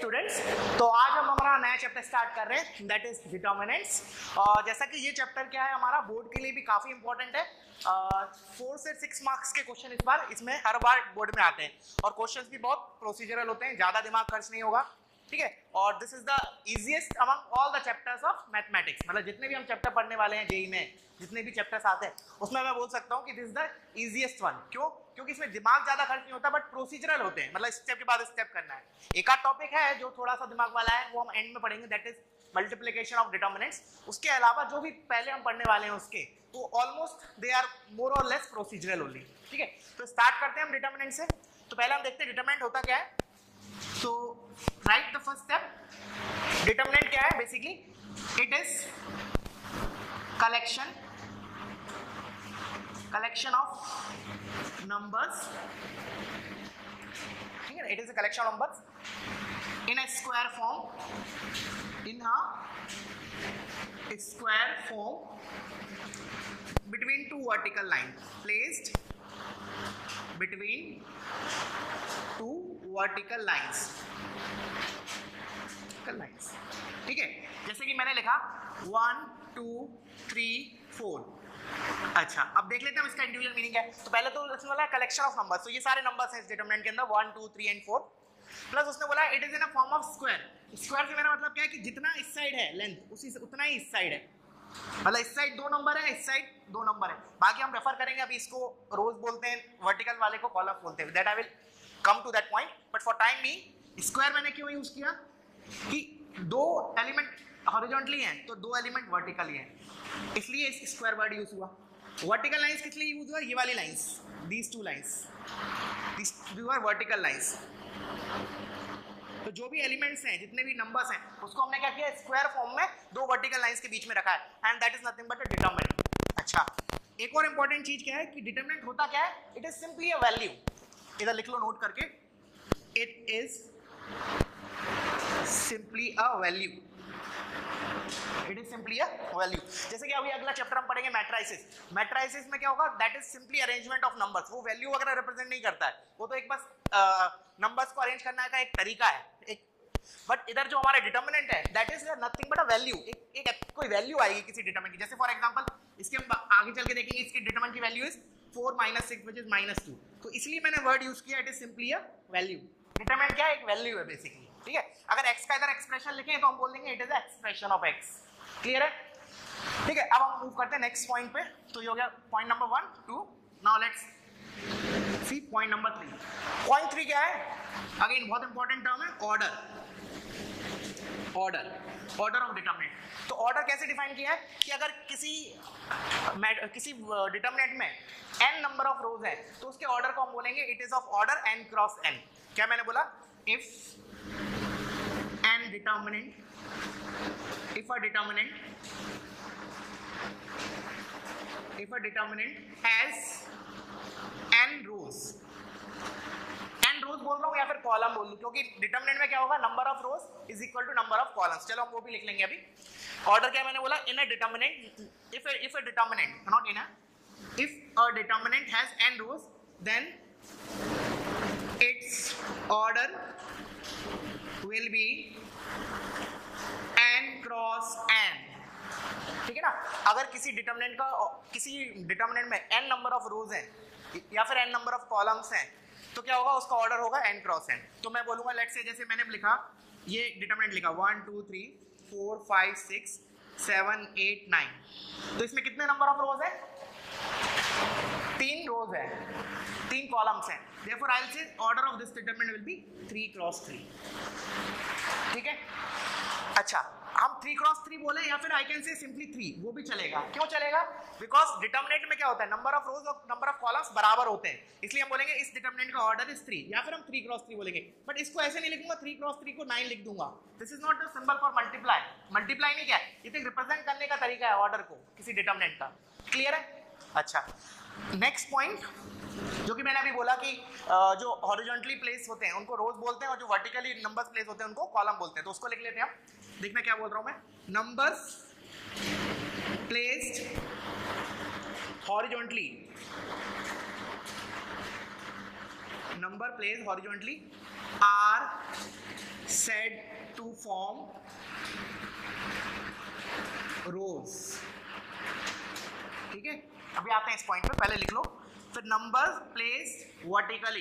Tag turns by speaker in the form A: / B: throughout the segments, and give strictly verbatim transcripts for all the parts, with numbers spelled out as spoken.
A: Students, तो आज हम हमारा नया चैप्टर स्टार्ट कर रहे हैं, दैट इज डिटर्मिनेंट्स। और जैसा कि ये चैप्टर क्या है हमारा बोर्ड के लिए भी काफी इंपॉर्टेंट है। फोर uh, से सिक्स मार्क्स के क्वेश्चन इस बार इसमें हर बार बोर्ड में आते हैं और क्वेश्चंस भी बहुत प्रोसीजरल होते हैं, ज्यादा दिमाग खर्च नहीं होगा, ठीक है। और this is the easiest among all the chapters of mathematics, मतलब जितने भी हम चैप्टर पढ़ने वाले हैं जेई में, जितने भी चैप्टर्स आते हैं उसमें मैं बोल सकता हूँ कि this is the easiest one. क्यों? क्योंकि इसमें दिमाग ज्यादा खर्च नहीं होता, बट प्रोसीजरल होते हैं, मतलब स्टेप के बाद स्टेप करना है। एक आध टॉपिक है जो थोड़ा सा दिमाग वाला है, वो हम एंड में पढ़ेंगे, that is multiplication of determinants. उसके अलावा जो भी पहले हम पढ़ने वाले हैं उसके तो ऑलमोस्ट दे आर मोर और लेस प्रोसीजरल ओनली, ठीक है। तो स्टार्ट करते हैं हम डिटर्मिनेंट से। तो पहले हम देखते हैं डिटर्मिनेंट होता क्या है। तो write the first step, determinant क्या है basically, it is collection collection of numbers, ठीक है। It is a collection of numbers in a square form, in a square form between two vertical lines, placed between two vertical lines, vertical lines, ठीक है। जैसे कि मैंने लिखा one two three four. अच्छा, अब देख लेते हैं इसका इंडिविजुअल मीनिंग है। तो पहले तो उसने बोला कलेक्शन ऑफ नंबर्स, तो ये सारे नंबर्स हैं इस डिटरमिनेंट के अंदर, one two three and four, plus उसने बोला it is in a form of square. Square से मेरा मतलब क्या है कि जितना इस साइड है लेंथ उसी से उतना ही इस साइड है, मतलब इस साइड दो नंबर है, इस साइड दो नंबर है। बाकी हम रेफर करेंगे, अभी इसको रोज बोलते हैं, वर्टिकल वाले को कॉलम बोलते हैं, that I will come to that point. But for time be square मैंने क्यों यूज किया कि दो एलिमेंट हॉरिजॉन्टली हैं तो दो एलिमेंट वर्टिकली हैं, इसलिए इस स्क्वायर वर्ड यूज हुआ। वर्टिकल लाइंस किस लिए यूज हुआ, ये वाली lines, these two lines, these two are vertical lines. तो जो भी एलिमेंट्स हैं, जितने भी नंबर्स हैं, उसको हमने क्या किया, स्क्वायर फॉर्म में दो वर्टिकल लाइंस के बीच में रखा है, and that is nothing but a determinant. अच्छा, एक और इंपॉर्टेंट चीज क्या है कि डिटरमिनेंट होता क्या है, it is simply a value. इधर लिख लो नोट करके, it is simply a value, it is simply a value. जैसे कि अभी अगला चैप्टर हम पढ़ेंगे मैट्राइसिस। मैट्राइसिस में क्या होगा, that is simply arrangement of numbers. वो वैल्यू वगैरह रिप्रेजेंट नहीं करता है, वो तो एक बस नंबर्स uh, को अरेंज करने का एक तरीका है, एक। बट इधर जो हमारा डिटरमिनेंट है that is nothing but a value. एक, एक कोई वैल्यू आएगी किसी डिटरमिनेंट की। जैसे फॉर एग्जांपल इसके हम आगे चल के देखेंगे, इसके डिटरमिनेंट की value is four minus six which is minus two, तो इसलिए मैंने वर्ड यूज किया, it is simply a value. Determinant क्या है, एक वैल्यू है बेसिकली, ठीक है। अगर x का इधर एक्सप्रेशन लिखें तो हम बोल देंगे it is a expression of x। Clear है, ठीक है। अब हम मूव करते हैं नेक्स्ट पॉइंट पे। तो ये हो गया point number one two. Now let's see point number three. Point three क्या है, अगेन बहुत इंपॉर्टेंट टर्म है, order. Order order of determinant. तो ऑर्डर कैसे डिफाइन किया है कि अगर किसी किसी डिटरमिनेंट में n नंबर ऑफ रोज है तो उसके ऑर्डर को हम बोलेंगे it is of order n cross n। क्या मैंने बोला, if n determinant if a determinant if a determinant has n rows, n rows बोल रहा हूँ या फिर कॉलम बोल लूँ, क्योंकि डिटरमिनेंट में क्या होगा, number of rows is equal to number of columns. चलो हम वो भी लिख लेंगे अभी। ऑर्डर क्या मैंने बोला, in a determinant, if if a determinant, not in a, if a determinant has n rows then its order will be n cross n, ठीक है ना। अगर किसी डिटरमिनेंट का किसी डिटरमिनेंट में n नंबर ऑफ रोज हैं या फिर n नंबर ऑफ कॉलम्स हैं तो क्या होगा, उसका ऑर्डर होगा n क्रॉस n। तो मैं बोलूंगा लेट्स से, जैसे मैंने लिखा, ये डिटरमिनेंट लिखा one two three four five six seven eight nine, तो इसमें कितने नंबर ऑफ रोज है, तीन रोज है, तीन कॉलम्स हैं, therefore I'll say order of this determinant will be three cross three, ठीक है। अच्छा, हम थ्री क्रॉस थ्री बोले या फिर I can say simply three, वो भी चलेगा। क्यों चलेगा, बिकॉज डिटरमिनेंट में क्या होता है, नंबर ऑफ रोज और नंबर ऑफ कॉलम्स बराबर होते हैं, इसलिए हम बोलेंगे इस डिटरमिनेंट का ऑर्डर इज थ्री, या फिर हम थ्री क्रॉस थ्री बोलेंगे। बट इसको ऐसे नहीं लिखूंगा, थ्री क्रॉस थ्री को नाइन लिख दूंगा। This is not the symbol for multiply. Multiply नहीं क्या है, ये तो रिप्रेजेंट करने का तरीका है ऑर्डर को किसी डिटरमिनेंट का। क्लियर है। अच्छा, नेक्स्ट पॉइंट जो कि मैंने अभी बोला कि जो हॉरिजॉन्टली प्लेस होते हैं उनको रोज बोलते हैं और जो वर्टिकली नंबर्स प्लेस होते हैं उनको कॉलम बोलते हैं। तो उसको लिख लेते हैं हम। देखना क्या बोल रहा हूं मैं, numbers placed horizontally, number place horizontally are said form rows. ठीक है, अभी आते हैं इस पॉइंट पे, पहले लिख लो. फिर number placed vertically,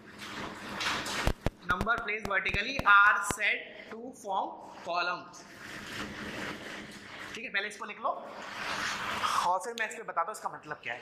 A: number placed vertically are set to form columns. ठीक है, पहले इसको लिख लो और फिर मैं इस पे बताता हूँ इसका मतलब क्या है.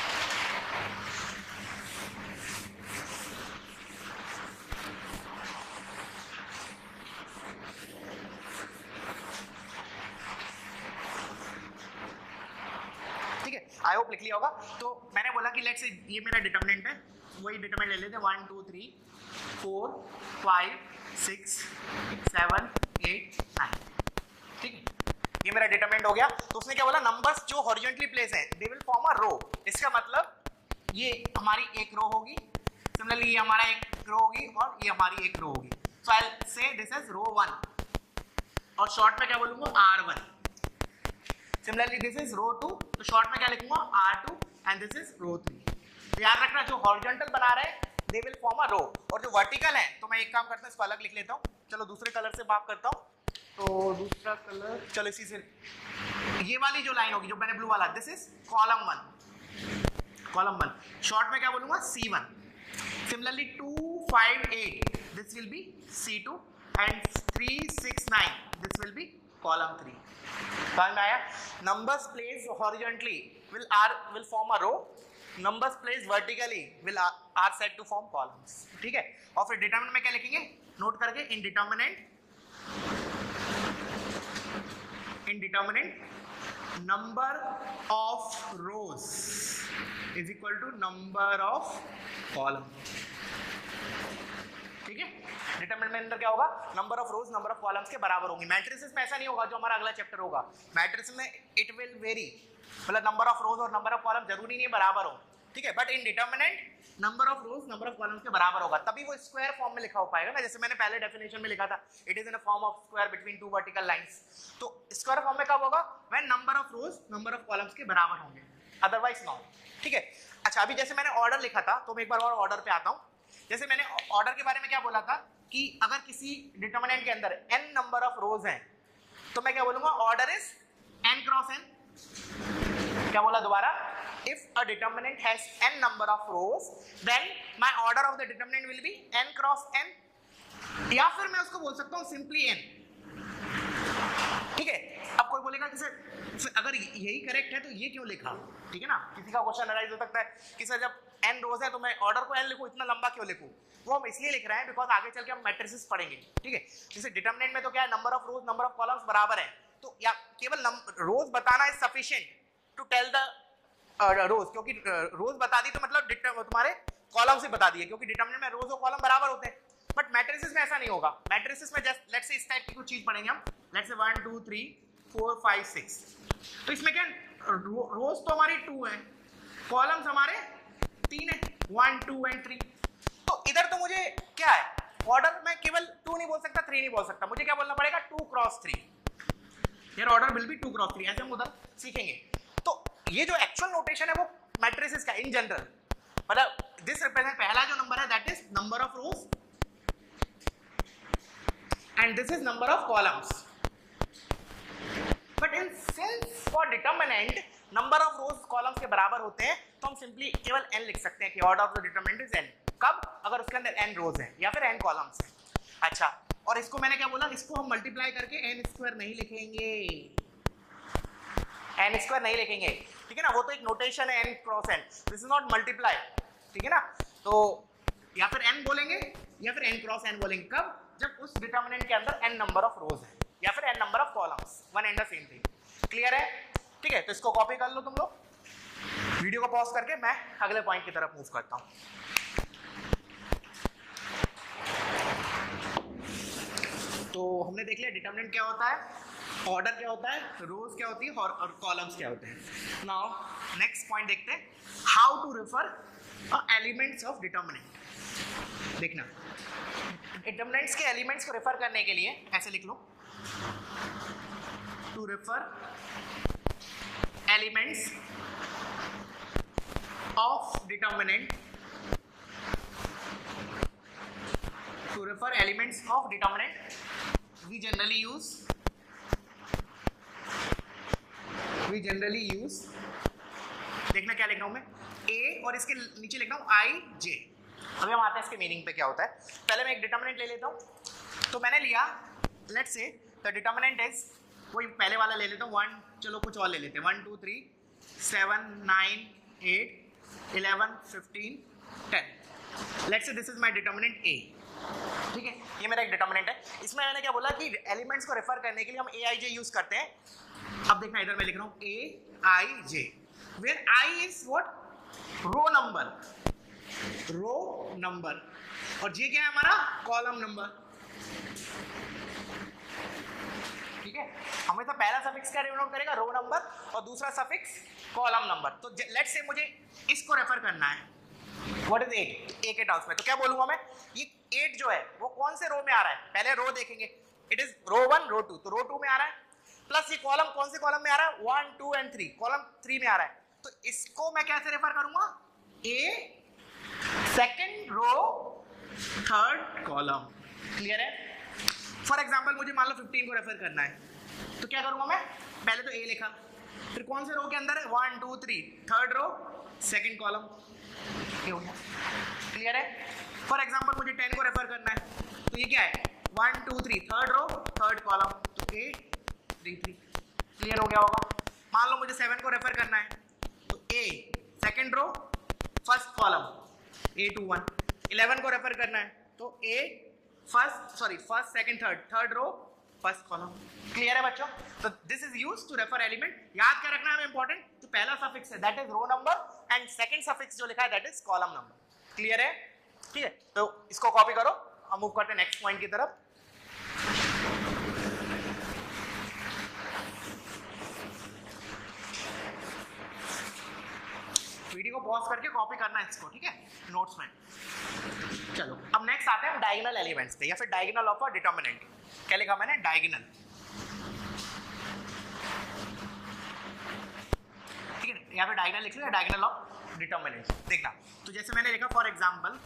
A: आई होप लिख लिया होगा. तो मैंने बोला कि लेट्स से ये मेरा डिटरमिनेंट है, वही डिटरमिनेंट ले लेते हैं. One two three four five six seven eight nine. ठीक है, ये मेरा डिटरमिनेंट हो गया. तो उसने क्या बोला, नंबर्स जो हॉरिजॉन्टली प्लेस हैं दे विल फॉर्म अ रो. इसका मतलब ये हमारी एक रो होगी, सिमिलरली ये हमारा एक रो होगी और ये हमारी एक रो होगी. So I will say this is row one और शॉर्ट में क्या बोलूंगा R one. Similarly, this is row two, तो शॉर्ट में क्या लिखूंगा R two and this is row three. तो याद रखना जो horizontal बना रहे हैं they will form a row, और जो vertical है तो मैं एक काम करता हूँ इसको अलग लिख लेता हूँ. चलो दूसरे कलर से मार्क करता हूँ. तो दूसरा कलर, चलो इसी से, ये वाली जो लाइन होगी जो मैंने ब्लू वाला, this is column one, column one. Short में क्या बोलूंगा C one. Similarly, two five eight this will be C two and three six nine this will be column three. समझ में आया? Numbers placed horizontally will are will form a row. Numbers placed vertically will are, are said to form columns. ठीक है, और फिर determinant में क्या लिखेंगे, नोट करके, in determinant, in determinant number of rows is equal to number of columns. ठीक है, डिटरमिनेंट में अंदर क्या होगा, number of rows number of columns के बराबर होंगे. मैट्रिसेस में ऐसा नहीं होगा जो हमारा अगला चैप्टर होगा. मैट्रिसेस में इट विल वेरी, मतलब नंबर ऑफ रोज और नंबर ऑफ कॉलम जरूरी नहीं बराबर हो. ठीक है, but in determinant number of rows number of columns के बराबर होगा, तभी वो स्क्वायर फॉर्म में लिखा हो पाएगा ना. जैसे मैंने पहले डेफिनेशन में लिखा था, it is in a form of square between two vertical lines. तो स्क्वायर फॉर्म में कब होगा, when number of rows number of columns के बराबर होंगे, अदरवाइज नॉट. ठीक है, अच्छा अभी जैसे मैंने ऑर्डर लिखा था तो मैं एक बार और ऑर्डर पे आता हूँ. जैसे मैंने ऑर्डर के बारे में क्या बोला था कि अगर किसी डिटरमिनेंट के अंदर n नंबर ऑफ रोज हैं तो मैं क्या बोलूंगा, order is n cross n. क्या बोला दोबारा, if a determinant has n number of rows then my order of the determinant will be n cross n, या फिर मैं उसको बोल सकता हूं सिंपली n. ठीक है, अब कोई बोलेगा कि सर अगर यही करेक्ट है तो ये क्यों लिखा. ठीक है ना, किसी का क्वेश्चन अराइज हो सकता है कि सर जब n रोज है तो मैं ऑर्डर को n लिखूं, इतना लंबा क्यों लिखूं. वो हम इसलिए लिख रहे हैं बिकॉज आगे चल के हम मैट्रिसेस पढ़ेंगे. ठीक है, जैसे डिटरमिनेंट में तो क्या है, number of rows number of columns बराबर है, तो या केवल रोज बताना is sufficient to tell the rows, क्योंकि रोज बता दी तो मतलब तुम्हारे कॉलम से बता दिए, क्योंकि डिटरमिनेंट में रोज और कॉलम बराबर होते हैं. बट मैट्रिसेस में ऐसा नहीं होगा. मैट्रिसेस में जस्ट लेट्स से इस टाइप की कुछ चीज पढ़ेंगे हम, let's say one two three four five six. तो इसमें क्या रोज तो हमारी टू है, कॉलम्स हमारे तीन है, वन टू एंड थ्री. तो इधर तो मुझे क्या है, ऑर्डर में केवल टू नहीं बोल सकता, थ्री नहीं बोल सकता, मुझे क्या बोलना पड़ेगा, टू क्रॉस थ्री. यार order will be two cross three, ऐसे हम उधर सीखेंगे. तो ये जो एक्चुअल नोटेशन है वो मैट्रिसेस का इन जनरल, मतलब दिस रिप्रेजेंट, पहला जो नंबर है that is number of rows and this is number of columns. But in since for determinant number of rows columns के बराबर होते हैं तो हम सिंपली केवल n लिख सकते हैं कि order of the determinant is n. कब, अगर उसके अंदर n रोज हैं या फिर n कॉलम्स हैं. अच्छा, और इसको मैंने क्या बोला, इसको हम मल्टीप्लाई करके n स्क्वायर नहीं लिखेंगे, n स्क्वायर नहीं लिखेंगे. ठीक है ना, वो तो एक नोटेशन है n cross n, this is not multiply. ठीक है ना, तो या फिर n बोलेंगे या फिर n क्रॉस n बोलेंगे. कब, जब उस डिटरमिनेंट के अंदर n नंबर ऑफ रोज है या फिर n number of columns, one and the same thing. Clear है? ठीक है, तो इसको कॉपी कर लो तुम लोग. वीडियो को पॉज करके मैं अगले पॉइंट की तरफ मूव करता हूं. तो हमने देख लिया डिटरमिनेंट क्या होता है, ऑर्डर क्या होता है, रोज क्या होती है और, और कॉलम्स क्या होते हैं. नाउ नेक्स्ट पॉइंट देखते हैं, how to refer elements of determinant. देखना, डिटरमिनेंट्स के एलिमेंट्स को रेफर करने के लिए ऐसे लिख लो, to refer elements of determinant, to refer elements of determinant we generally use we generally use देखना क्या लिख रहा हूं मैं, ए और इसके नीचे लिख रहा हूं आई जे। अभी हम आते हैं इसके मीनिंग पे क्या होता है। पहले मैं एक डिटर्मिनेंट ले लेता हूं। तो मैंने लिया, let's say the determinant is, वही पहले वाला ले लेता हूं वन, चलो कुछ और ले लेते हैं, one two three seven nine eight eleven fifteen ten. Let's say this is my determinant A, ठीक है, ये मेरा एक डिटर्मिनेंट है। इसमें मैंने क्या बोला कि एलिमेंट्स को रेफर करने के लिए हम ए आई जे यूज करते हैं। अब देखना इधर मैं लिख रहा हूं A I J, where I is what, row number, row number, और जे क्या है हमारा, कॉलम नंबर, ठीक है। हमेशा पहला सफिक्स क्या डिनोट करेगा, रो नंबर, और दूसरा सफिक्स कॉलम नंबर। तो लेट्स से मुझे इसको रेफर करना है, व्हाट इज एट, ए के टर्म्स में। तो क्या बोलूंगा मैं, ये एट जो है वो कौन से रो में आ रहा है, पहले रो देखेंगे, it is row one row two, तो रो टू में आ रहा है, प्लस ये कॉलम कौन से कॉलम में आ रहा है, one two and three, column three में आ रहा है। तो इसको मैं कैसे रेफर करूंगा, A second row third column, clear है। फॉर एग्जाम्पल मुझे मान लो फिफ्टीन को रेफर करना है, तो क्या करूंगा मैं, पहले तो ए लिखा, फिर कौन से रो के अंदर है, one two three, third row second column, ये हो गया, क्लियर है। फॉर एग्जाम्पल मुझे टेन को रेफर करना है, तो ये क्या है, one two three, third row third column, तो ए थ्री थ्री, क्लियर हो गया होगा। मान लो मुझे सेवन को रेफर करना है, तो A second row first column, A two one. Eleven को रेफर करना है, तो A first sorry first second third, third row first column, clear है बच्चों। तो this is used to refer element. याद क्या रखना है इंपॉर्टेंट, जो पहला सफिक्स है that is row number and second suffix जो लिखा है that is column number, clear है, ठीक है। तो इसको कॉपी करो, हम मूव करते हैं नेक्स्ट पॉइंट की तरफ। वीडियो को पॉज करके कॉपी करना है इसको, ठीक है, नोट्स में। चलो अब नेक्स्ट आते हैं डायगोनल एलिमेंट्स पे, या फिर डायगोनल ऑफ अ डिटर्मिनेंट। क्या लिखा मैंने, डायगोनल, ठीक है, यहाँ पे डायगोनल लिख लिया, डायगोनल ऑफ डिटर्मिनेंट। देखना, तो जैसे मैंने लिखा for example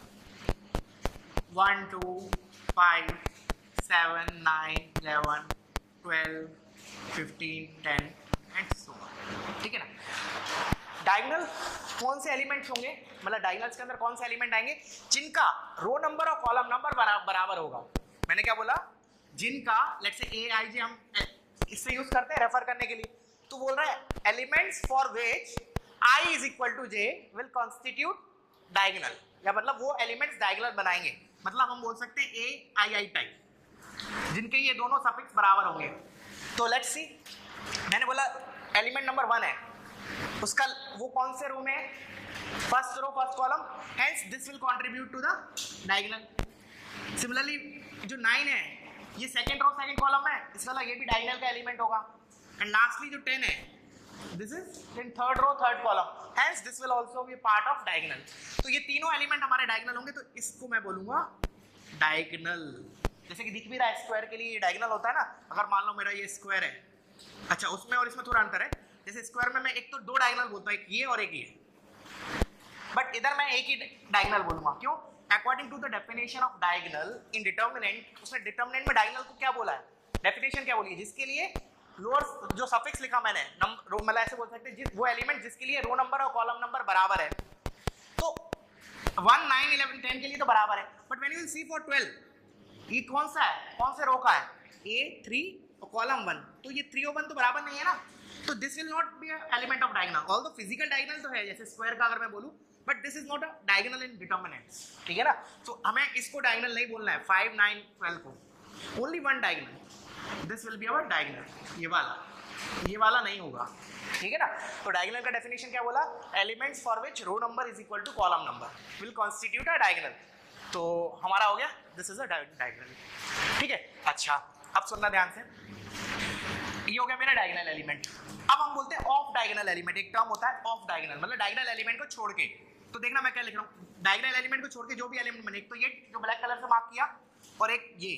A: one two five seven nine eleven twelve fifteen ten and so on, ठीक है ना। डायगोनल कौन से एलिमेंट्स होंगे, मतलब डायगोनल्स के अंदर कौन से एलिमेंट आएंगे, जिनका रो नंबर और कॉलम नंबर बराबर होगा। मैंने क्या बोला, जिनका, लेट्स से ए आई जे हम इससे यूज करते हैं रेफर करने के लिए, तो बोल रहा है elements for which I is equal to J will constitute diagonal, या मतलब वो एलिमेंट्स डायगोनल बनाएंगे। मतलब हम बोल सकते हैं ए आई आई टाइप, जिनके ये दोनों सफिक्स बराबर होंगे। तो लेट्स सी, मैंने बोला एलिमेंट नंबर वन है, उसका वो कौन से रो में है, first row first column, hence this will contribute to the diagonal. Similarly जो नाइन है ये सेकंड रो सेकंड कॉलम है, इसका मतलब ये भी डायगोनल का एलिमेंट होगा। एंड लास्टली जो टेन है, this is in third row third column, hence this will also be part of diagonal. तो ये तीनों एलिमेंट हमारे डायगोनल होंगे, तो इसको मैं बोलूंगा डायगोनल। जैसे कि दिख भी रहा है स्क्वायर के लिए ये डायगोनल होता है ना, अगर मान लो मेरा ये स्क्वायर है, अच्छा उसमें और इसमें थोड़ा अंतर है, जैसे स्क्वायर में मैं एक तो दो डायगोनल बोलता हूं, एक ये और एक ये, बट इधर मैं एक ही डायगोनल बोलूंगा। क्यों, according to the definition of diagonal in determinant, उसने डिटर्मिनेंट में डायगोनल को क्या बोला है, डेफिनेशन क्या बोली है, जिसके लिए लोअर जो सफिक्स लिखा मैंने नंबर, मतलब ऐसे बोल सकते हैं जिस वो एलिमेंट जिसके लिए रो नंबर और कॉलम नंबर बराबर है। तो वन नाइन इलेवन टेन के लिए तो बराबर है, but when you will see for twelve, ये कौन सा है, कौन से रो का है, ए थ्री और कॉलम वन, तो ये थ्री और वन तो बराबर नहीं है ना, तो this will not be element of diagonal. Although physical diagonal तो है जैसे स्क्वायर का अगर मैं बोलूं, but this is not a diagonal in determinants, ठीक है ना। तो हमें इसको डायगोनल नहीं बोलना है, फाइव नाइन ट्वेल्व को, only one diagonal, this will be our diagonal, ये वाला, ये वाला नहीं होगा, ठीक है ना। तो डायगोनल का डेफिनेशन क्या बोला, elements for which row number is equal to column number will constitute a diagonal. तो हमारा हो गया, दिस इज अ डायगोनल, ठीक है। अच्छा अब सुनना ध्यान से, ये हो गया मेरा डायगोनल एलिमेंट। अब हम बोलते हैं ऑफ डायगोनल एलिमेंट, एक टर्म होता है ऑफ डायगोनल, मतलब डायगोनल एलिमेंट को छोड़ के। तो देखना मैं क्या लिख रहा हूँ, डायगोनल एलिमेंट को छोड़ के जो भी एलिमेंट बने, एक तो ये जो ब्लैक कलर से मार्क किया, और एक ये,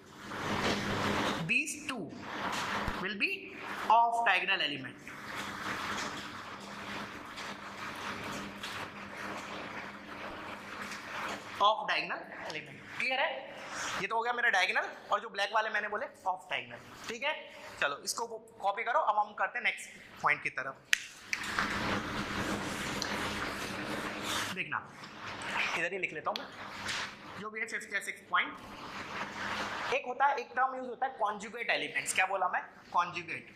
A: these two will be off diagonal element, off diagonal element, clear है। ये तो हो गया मेरा डायगोनल, और जो ब्लैक वाले मैंने बोले ऑफ डायगोनल, ठीक है। चलो इसको कॉपी करो, अब हम करते हैं नेक्स्ट पॉइंट की तरफ। देखना इधर ही लिख लेता हूँ मैं, जो भी है फिफ्थ या सिक्स पॉइंट। एक होता है, एक टर्म यूज होता है कॉन्जुगेट एलिमेंट्स। क्या बोला मैं? कॉन्जुगेट।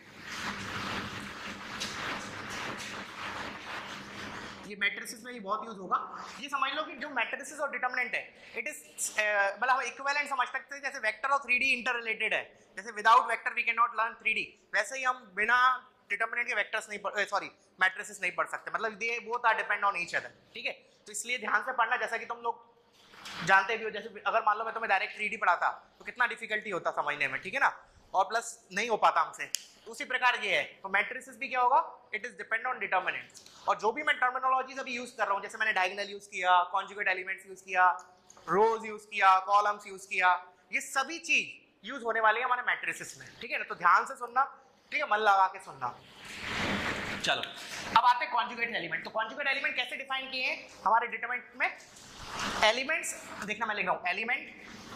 A: ये मैट्रिसेस में ही बहुत यूज होगा। ये समझ लो कि जो मैट्रिसेस और डिटरमिनेंट है, इट इज मतलब हम इक्विवेलेंट समझ सकते हैं। जैसे वेक्टर और थ्री डी इंटर रिलेटेड है, जैसे without vector we can not learn three D, वैसे ही हम बिना डिटरमिनेंट के वेक्टर्स नहीं, सॉरी मैट्रिसेस नहीं पढ़ सकते। मतलब they both are depend on each other, ठीक है। तो इसलिए ध्यान से पढ़ना, जैसा कि तुम लोग जानते भी हो। जैसे अगर मान लो मैं तुम्हें डायरेक्ट थ्री डी पढ़ाता तो कितना डिफिकल्टी होता समझने में, ठीक है ना, और प्लस नहीं हो पाता हमसे। उसी प्रकार ये है, तो मैट्रिसेस भी क्या होगा, it is depend on determinant. और जो भी मैं टर्मिनोलॉजीज अभी यूज कर रहा हूँ, जैसे मैंने डायगोनल यूज किया, कॉन्जुगेट एलिमेंट्स यूज किया, रोज यूज किया, कॉलम्स यूज किया, ये सभी चीज यूज होने वाली है हमारे मैट्रिसेस में, ठीक है ना। तो ध्यान से सुनना, ठीक है, मन लगा के सुनना। चलो अब आते हैं कॉन्जुगेट एलिमेंट। तो कॉन्जुगेट एलिमेंट कैसे डिफाइन किए हैं हमारे डिटरमिनेंट में? एलिमेंट्स देखना, मैं लिख रहा हूं element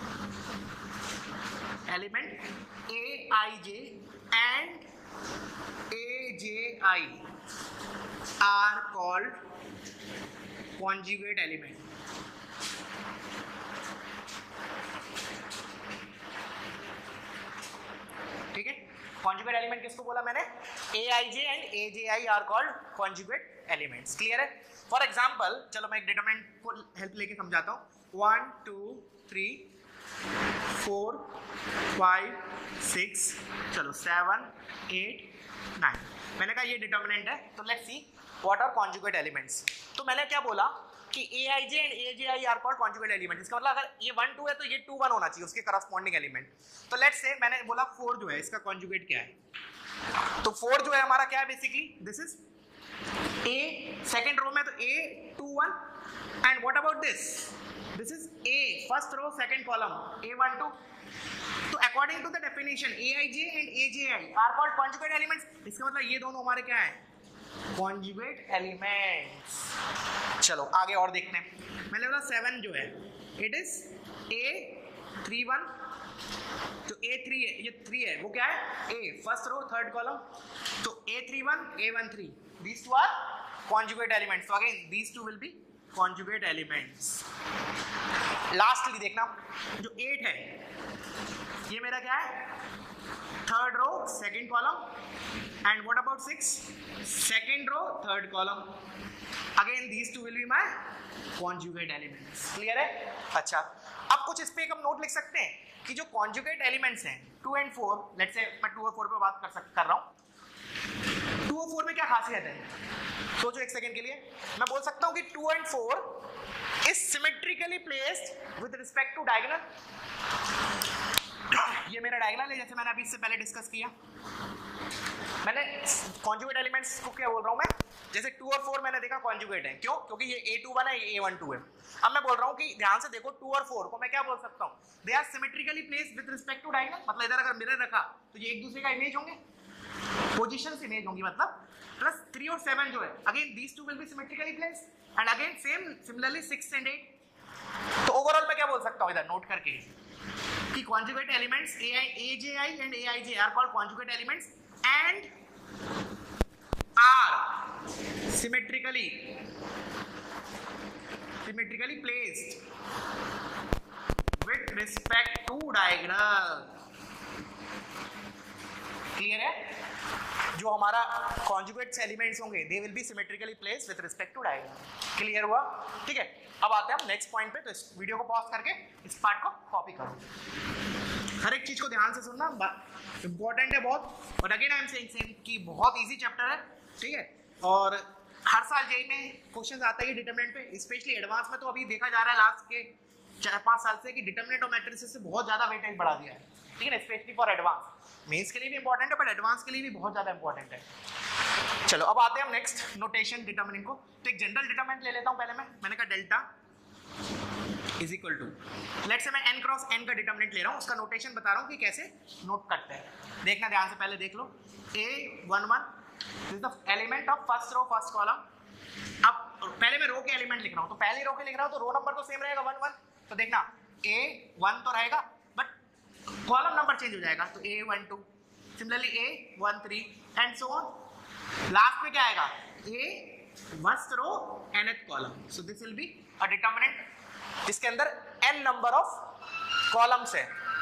A: element A I J and A J I are called conjugate element. ठीक है, कॉन्जुगेट एलिमेंट किसको बोला मैंने? A I J and A J I are called conjugate elements. Clear है? फॉर एग्जाम्पल चलो मैं एक डिटरमिनेंट को हेल्प लेके समझाता हूँ। One two three four five six, चलो सेवन एट नाइन। मैंने कहा ये डिटरमिनेंट है, तो let's see what are conjugate elements. तो मैंने क्या बोला कि A I J and A J I are called conjugate element. इसका मतलब अगर ये वन टू है तो ये टू वन होना चाहिए उसके करस्पॉन्डिंग एलिमेंट। तो लेट्स से मैंने बोला फोर जो है इसका कॉन्जुगेट क्या है, तो फोर जो है हमारा क्या है basically, this is A, second row में तो A two one, and what about this, this is A first row second column A one two. तो according to the definition A I J and A J I are called conjugate elements. इसका मतलब ये दोनों हमारे क्या है, conjugate elements. चलो आगे और देखते हैं। मैंने बोला सेवन जो है it is A three one, तो ए थ्री है, ये थ्री है, वो क्या है A first row third column, तो A three one A one three, these two are conjugate elements. So again these two will be conjugate elements. Lastly देखना जो एट है ये मेरा क्या है, third row second column, and what about six, second row third column. Again these two will be my conjugate elements. Clear है? अच्छा अब कुछ इस पे एक हम नोट लिख सकते हैं कि जो कॉन्जुगेट एलिमेंट्स हैं two and four, let's say मैं टू और फोर पे बात कर सक कर रहा हूँ। टू और फोर में क्या खासियत है, सोचो एक सेकेंड के लिए। मैं बोल सकता हूँ कि two and four is symmetrically placed with respect to diagonal. ये मेरा डायगोनल है, जैसे मैंने अभी इससे पहले डिस्कस किया। मैंने कॉन्जुगेट एलिमेंट्स को क्या बोल रहा हूँ मैं, जैसे टू और फोर मैंने देखा कॉन्जुगेट है, क्यों? क्योंकि ये ए टू वन है, ये ए वन टू है। अब मैं बोल रहा हूँ कि ध्यान से देखो, टू और फोर को मैं क्या बोल सकता हूँ, they are symmetrically placed with respect to diagonal. मतलब इधर अगर मिरर रखा तो ये एक दूसरे का इमेज होंगे, पोजीशंस इमेज होंगी मतलब। प्लस थ्री और सेवन जो है again these two will be symmetrically placed, and again same similarly six and eight. तो ओवरऑल मैं क्या बोल सकता हूँ इधर नोट करके कि conjugate elements A I A J I and A I J are called conjugate elements and are symmetrically symmetrically placed with respect to diagonal. Clear है? जो हमारा कॉन्जुगेट एलिमेंट्स होंगे they will be symmetrically placed with respect to diagonal. Clear हुआ? ठीक है, अब आते हैं हम नेक्स्ट पॉइंट पे। तो इस वीडियो को पॉज करके इस पार्ट को कॉपी करो। हर एक चीज को ध्यान से सुनना, इंपॉर्टेंट है बहुत। और again I am saying same कि बहुत इजी चैप्टर है, ठीक है। और हर साल जेई में क्वेश्चंस आता है डिटरमिनेंट पे, स्पेशली एडवांस में। तो अभी देखा जा रहा है लास्ट के चार पाँच साल से कि डिटरमिनेंट और मैट्रिसेस से बहुत ज्यादा वेटेज बढ़ा दिया है, ठीक है, स्पेशली फॉर एडवांस। मेंस के लिए भी इंपॉर्टेंट है, बट एडवांस के लिए भी बहुत ज्यादा इंपॉर्टेंट है। चलो अब आते हैं हम नेक्स्ट नोटेशन डिटरमिनेंट को। तो एक जनरल डिटरमिनेंट ले लेता हूं पहले मैं। मैंने कहा delta is equal to, let's say मैं n क्रॉस n का डिटरमिनेंट ले रहा हूं, उसका नोटेशन बता रहा हूं कि कैसे नोट करते हैं। देखना ध्यान से, पहले देख लो। a one one is the element of first row first column. अब पहले मैं रो के एलिमेंट लिख रहा हूं, तो पहले रो के लिख रहा हूं तो रो नंबर तो सेम रहेगा वन वन। तो देखना a वन तो रहेगा, चेंज हो जाएगा, तो A one two, similarly A one three and so on. Last में क्या आएगा, A first row nth column, so this will be a determinant जिसके अंदर n नंबर ऑफ कॉलम्स है,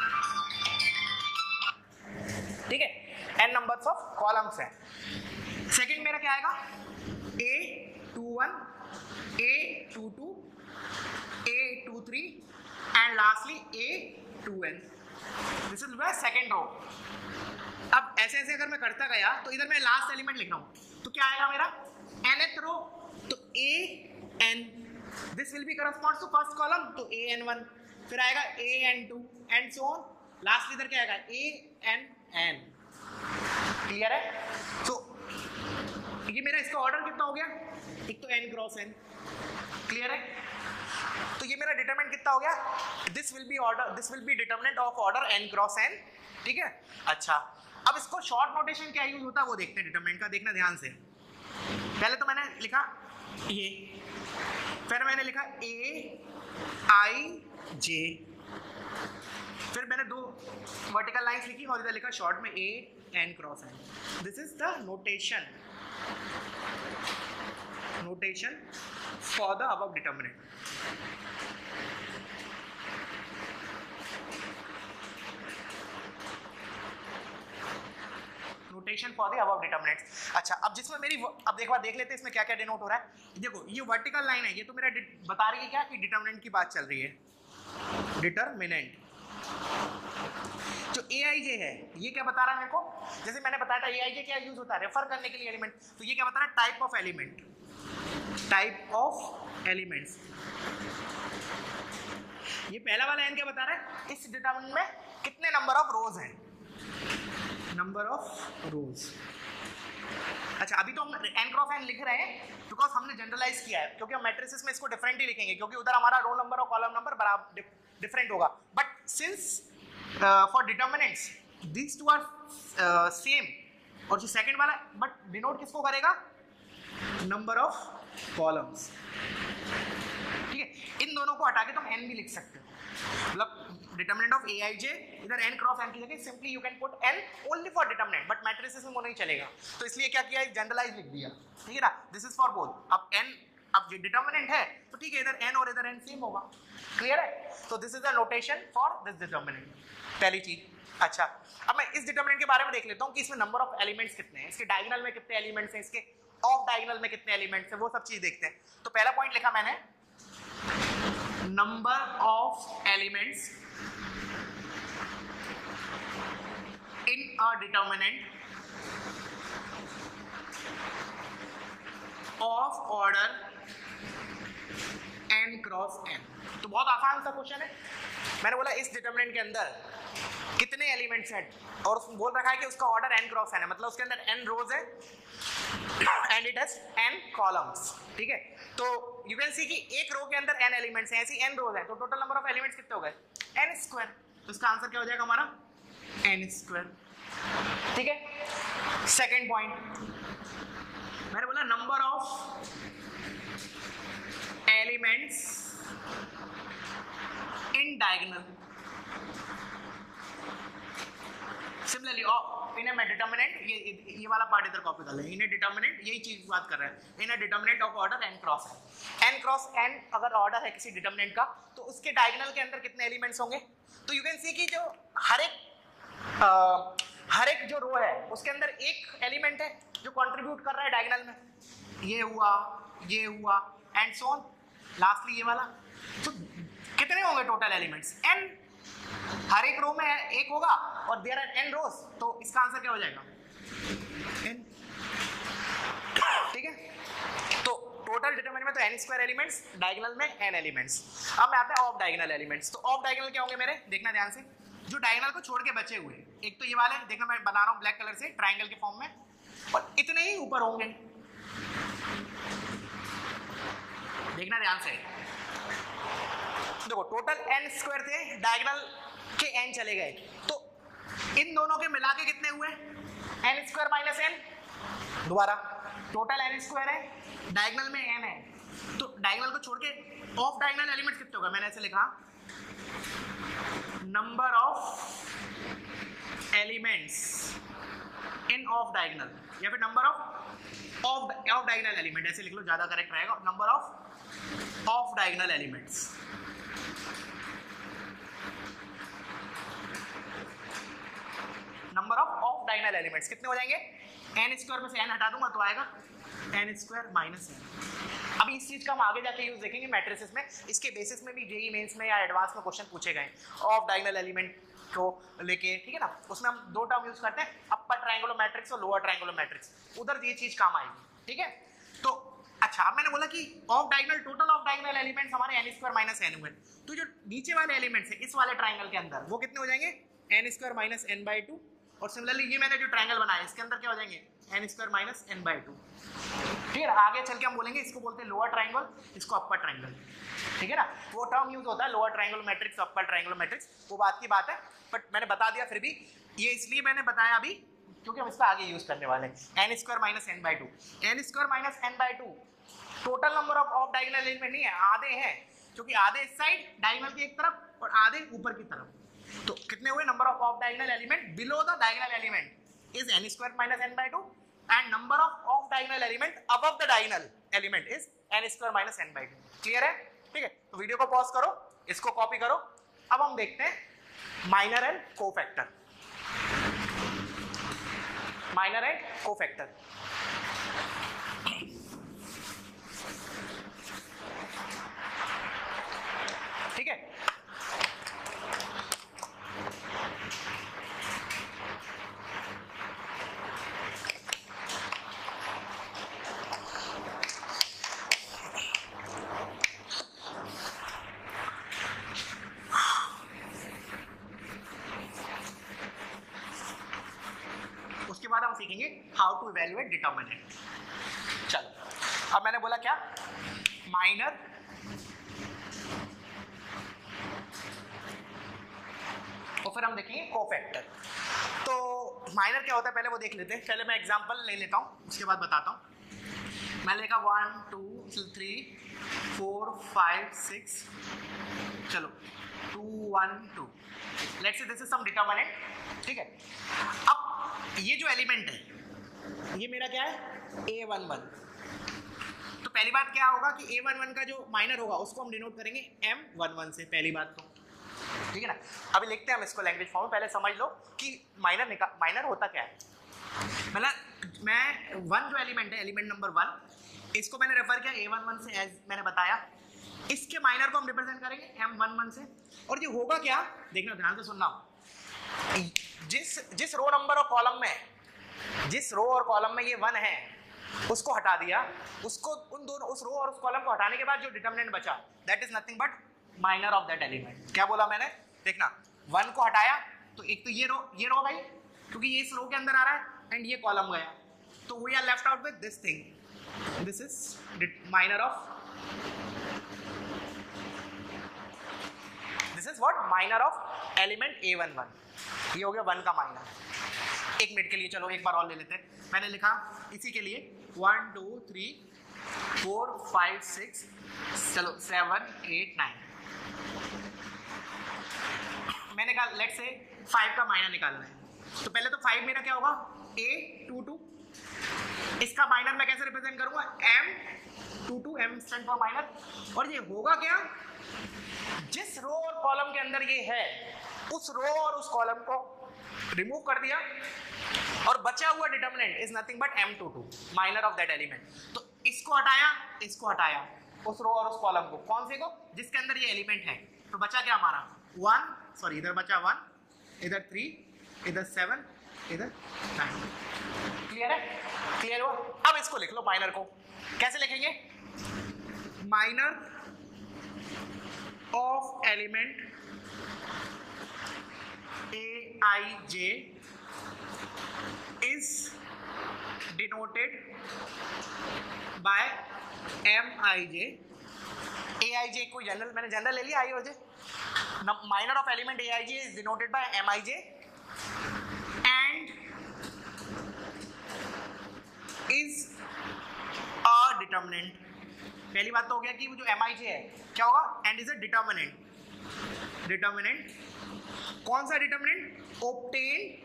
A: ठीक है, n नंबर्स ऑफ कॉलम्स है। सेकंड मेरा क्या आएगा, A two one, A two two, A two three and lastly A two N, this is my second row. अब ऐसे ऐसे अगर मैं करता गया तो इधर मैं लास्ट एलिमेंट लिख रहा हूं, तो क्या आएगा मेरा nth रो, तो A N, this will be corresponds to first column, तो ए एन वन, फिर आएगा A N two and so on, last इधर क्या आएगा ए एन एन। क्लियर है? तो ये मेरा इसका ऑर्डर कितना हो गया, एक तो n क्रॉस n, क्लियर है? तो ये मेरा डिटरमिनेंट कितना हो गया, this will be order, this will be determinant of order n cross n, ठीक है। अच्छा, अब इसको शॉर्ट नोटेशन क्या यूज होता है वो देखते हैं डिटरमिनेंट का, देखना ध्यान से। पहले तो मैंने लिखा ये, फिर मैंने लिखा ए आई जे, फिर मैंने दो वर्टिकल लाइंस लिखी और इधर लिखा शॉर्ट में A N cross N. This is the notation, notation for the above determinant. Notation for the above determinants. अच्छा, अब जिसमें मेरी, अब एक बार देख लेते हैं इसमें क्या क्या डिनोट हो रहा है। देखो ये वर्टिकल लाइन है, ये तो मेरा बता रही है क्या कि डिटरमिनेंट की बात चल रही है, डिटरमिनेंट। जो ए आई जे है ये क्या बता रहा है मेरे को, जैसे मैंने बताया था ए आई जे क्या यूज होता है, रेफर करने के लिए एलिमेंट, तो ये क्या बता रहा है, type of element, type of elements. ये पहला वाला एन क्या बता रहा है, इस डिटरमिनेंट में कितने नंबर ऑफ रोज हैं, नंबर ऑफ रोज। अच्छा, अभी तो हम n क्रॉस n लिख रहे हैं बिकॉज हमने जनरलाइज किया है, क्योंकि हम मैट्रिसेस में इसको डिफरेंट ही लिखेंगे, क्योंकि उधर हमारा रो नंबर और कॉलम नंबर बराबर डिफरेंट होगा। But since for determinants these two are same, और जो सेकंड वाला बट डिनोट किसको करेगा, नंबर ऑफ कॉलम्स, ठीक है। इन दोनों को हटा के तुम n भी लिख सकते हो, मतलब डिटरमिनेंट ऑफ ए आई जे, इधर n क्रॉस n की जगह simply you can put n only for determinant, but matrices में वो नहीं चलेगा, तो इसलिए क्या किया, जनरलाइज लिख दिया, ठीक है ना। This is for both. अब n, अब ये डिटरमिनेंट है तो ठीक है, इधर n और इधर n सेम होगा, क्लियर है। तो this is the notation for this determinant, पहली चीज। अच्छा, अब मैं इस डिटरमिनेंट के बारे में देख लेता हूँ कि इसमें नंबर ऑफ एलिमेंट्स कितने हैं, इसके डायगोनल में कितने एलिमेंट्स हैं, इसके ऑफ डायगोनल में कितने एलिमेंट्स हैं, वो सब चीज देखते हैं। तो पहला पॉइंट लिखा मैंने, number of elements in a determinant of order n cross n। तो बहुत आसान सा क्वेश्चन है। मैंने बोला इस डिटरमिनेंट के अंदर कितने एलिमेंट्स हैं, और उसमें बोल रखा है कि उसका ऑर्डर n क्रॉस n है, मतलब उसके अंदर n रोज है and it has n columns, ठीक है। तो यू कैन सी कि एक रो के अंदर n एलिमेंट्स हैं, ऐसी n रोज हैं, तो टोटल नंबर ऑफ एलिमेंट्स कितने हो गए, n स्क्वायर। तो इसका आंसर क्या हो जाएगा हमारा, n स्क्वायर, ठीक है। सेकंड पॉइंट मैंने बोला number of elements in diagonal, similarly इन्हें मैं डिटरमिनेंट, ये ये वाला पार्ट इधर कॉपी कर ले, इन्हें डिटरमिनेंट यही चीज बात कर रहे हैं, इन्हें determinant of order n cross है। n क्रॉस n अगर ऑर्डर है किसी डिटरमिनेंट का, तो उसके डायगोनल के अंदर कितने एलिमेंट्स होंगे, तो यू कैन सी कि जो हर एक आ, हर एक जो रो है उसके अंदर एक एलिमेंट है जो कंट्रीब्यूट कर रहा है डायगोनल में, ये हुआ, ये हुआ एंड सो ऑन, लास्टली ये वाला। तो कितने होंगे टोटल एलिमेंट्स, n, हर एक रो में एक होगा और देयर आर n रोज, तो इसका आंसर क्या हो जाएगा, n, ठीक है। तो टोटल डिटरमिनेंट में तो n स्क्वायर एलिमेंट्स, डायगोनल में n एलिमेंट्स। अब मैं आते हैं ऑफ डायगोनल एलिमेंट्स। तो ऑफ डायगोनल क्या होंगे मेरे, देखना ध्यान से, जो डायगोनल को छोड़ के बचे हुए, एक तो ये वाले, देखना मैं बना रहा हूँ ब्लैक कलर से ट्राइंगल के फॉर्म में, और इतने ही ऊपर होंगे, देखना ध्यान से। देखो टोटल n स्क्वायर थे, डायगोनल के n चले गए, तो इन दोनों के मिला के कितने हुए, n स्क्वायर माइनस n, दोबारा टोटल n स्क्वायर है, डायगोनल में n है, तो डायगोनल को छोड़ के ऑफ डायगोनल एलिमेंट कितने होगा, मैंने ऐसे लिखा number of elements in off diagonal, या फिर number of off of diagonal element, ऐसे लिख लो ज्यादा करेक्ट रहेगा, number of of diagonal elements. Number of of diagonal elements कितने हो जाएंगे? एन स्क्वायर में से एन हटा दूंगा तो आएगा एन स्क्वायर माइनस एन। अभी इस चीज का हम आगे जाके यूज देखेंगे मैट्रिसेस में, इसके बेसिस में भी जेई मेंस में या एडवांस में क्वेश्चन पूछे गए ऑफ डायगोनल एलिमेंट को लेके, ठीक है ना। उसमें हम दो टर्म यूज करते हैं, अपर ट्रायंगुलर मैट्रिक्स और लोअर ट्रायंगुलर मैट्रिक्स, उधर ये चीज काम आएगी, ठीक है। तो अच्छा, अब मैंने बोला कि off diagonal, total off diagonal elements हमारे एन स्क्वायर माइनस एन हुए, तो जो नीचे वाले एलिमेंट्स है इस वाले ट्रायंगल के अंदर वो कितने हो जाएंगे? N square minus N by two. और सिमिलरली ये मैंने जो ट्रायंगल बनाया इसके अंदर क्या हो जाएंगे? N square minus N by two. ठीक है, आगे चल के हम बोलेंगे इसको बोलते हैं लोअर ट्रायंगल, इसको अपर ट्रायंगल, ठीक है ना। वो टर्म यूज होता है lower triangular matrix, upper triangular matrix, वो बात की बात है, बट मैंने बता दिया फिर भी, ये इसलिए मैंने बताया अभी क्योंकि हम इसका आगे यूज करने वाले हैं। N square minus N by two, N square minus N by two total number of of diagonal element नहीं है, आधे हैं, क्योंकि आधे इस साइड डायगोनल की एक तरफ और आधे ऊपर की तरफ। तो कितने हुए? Number of of diagonal element below the diagonal element is n square minus N by two, and number of of diagonal element above the diagonal element is n square minus N by two. Clear है? ठीक है, तो video को pause करो, इसको copy करो। अब हम देखते हैं minor and cofactor, minor and cofactor. ठीक है, उसके बाद हम सीखेंगे हाउ टू इवैल्यूएट डिटर्मिनेंट। चलो, अब मैंने बोला क्या? माइनर और फिर हम देखेंगे कोफैक्टर। तो माइनर क्या होता है पहले वो देख लेते हैं। पहले मैं एग्जांपल ले लेता हूँ, उसके बाद बताता हूँ। मैं लेगा one two three four five six, चलो two one two, let's say this is some determinant. ठीक है, अब ये जो एलिमेंट है ये मेरा क्या है? A one one. तो पहली बात क्या होगा कि ए वन वन का जो माइनर होगा उसको हम डिनोट करेंगे एम वन वन से, पहली बात तो, ठीक है ना। अभी लिखते हैं हम इसको लैंग्वेज फॉर्म में, पहले समझ लो कि माइनर निकाल, माइनर होता क्या है। मतलब मैं वन जो एलिमेंट है, एलिमेंट नंबर वन, इसको मैंने रेफर किया ए वन वन से, एज मैंने बताया। इसके माइनर को हम रिप्रेजेंट करेंगे एम वन वन से। और ये होगा क्या, देखना ध्यान से सुनना, जिस जिस रो नंबर और कॉलम में, जिस रो और कॉलम में ये वन है उसको हटा दिया, उसको उन दोनों, उस रो और उस कॉलम को हटाने के बाद जो डिटर्मिनेंट बचा, that is nothing but minor of that element. क्या बोला मैंने? देखना, वन को हटाया तो एक तो ये रो, ये रो भाई, क्योंकि ये इस रो के अंदर आ रहा है, एंड ये कॉलम गया, तो we are left out with this thing, this is minor of, this is what? Minor of element A one one. ये हो गया वन का माइनर। एक मिनट के लिए चलो एक बार और ले लेते हैं। मैंने लिखा इसी के लिए one two three four five six, चलो सेवन एट नाइन। मैंने कहा लेट्स से फाइव का माइनर निकालना है, तो पहले तो फाइव मेरा क्या होगा? A two two. इसका माइनर मैं कैसे रिप्रेजेंट करूंगा? M two two, m stand for minor. और ये होगा क्या? जिस रो और कॉलम के अंदर ये है, उस रो और उस कॉलम को रिमूव कर दिया, और बचा हुआ determinant is nothing but m two two, minor of that element. तो इसको हटाया, इसको हटाया, उस रो और उस कॉलम को, कौन से को? जिसके अंदर ये एलिमेंट है। तो बचा क्या हमारा? वन, सॉरी इधर बचा वन, इधर थ्री, इधर सेवन, इधर नाइन। क्लियर है? क्लियर हुआ? अब इसको लिख लो माइनर को। कैसे लिखेंगे? Minor of element A I j is denoted by Mij। Aij कोई जनरल, मैंने जनरल ले लिया, आई और j. Minor of element Aij is denoted by Mij and is a determinant। पहली बात तो हो गया कि वो जो Mij है क्या होगा? and is a determinant। Determinant, कौन सा डिटर्मिनेंट? ऑब्टेन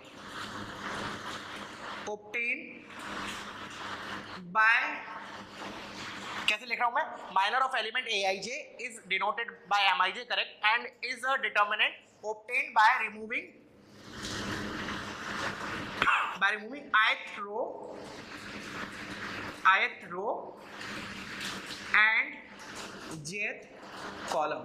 A: ऑब्टेन बाय, कैसे लिख रहा हूं मैं? Minor of element A I j is denoted by m i j, correct, and is a determinant obtain by removing by removing ith row ith row and jth column.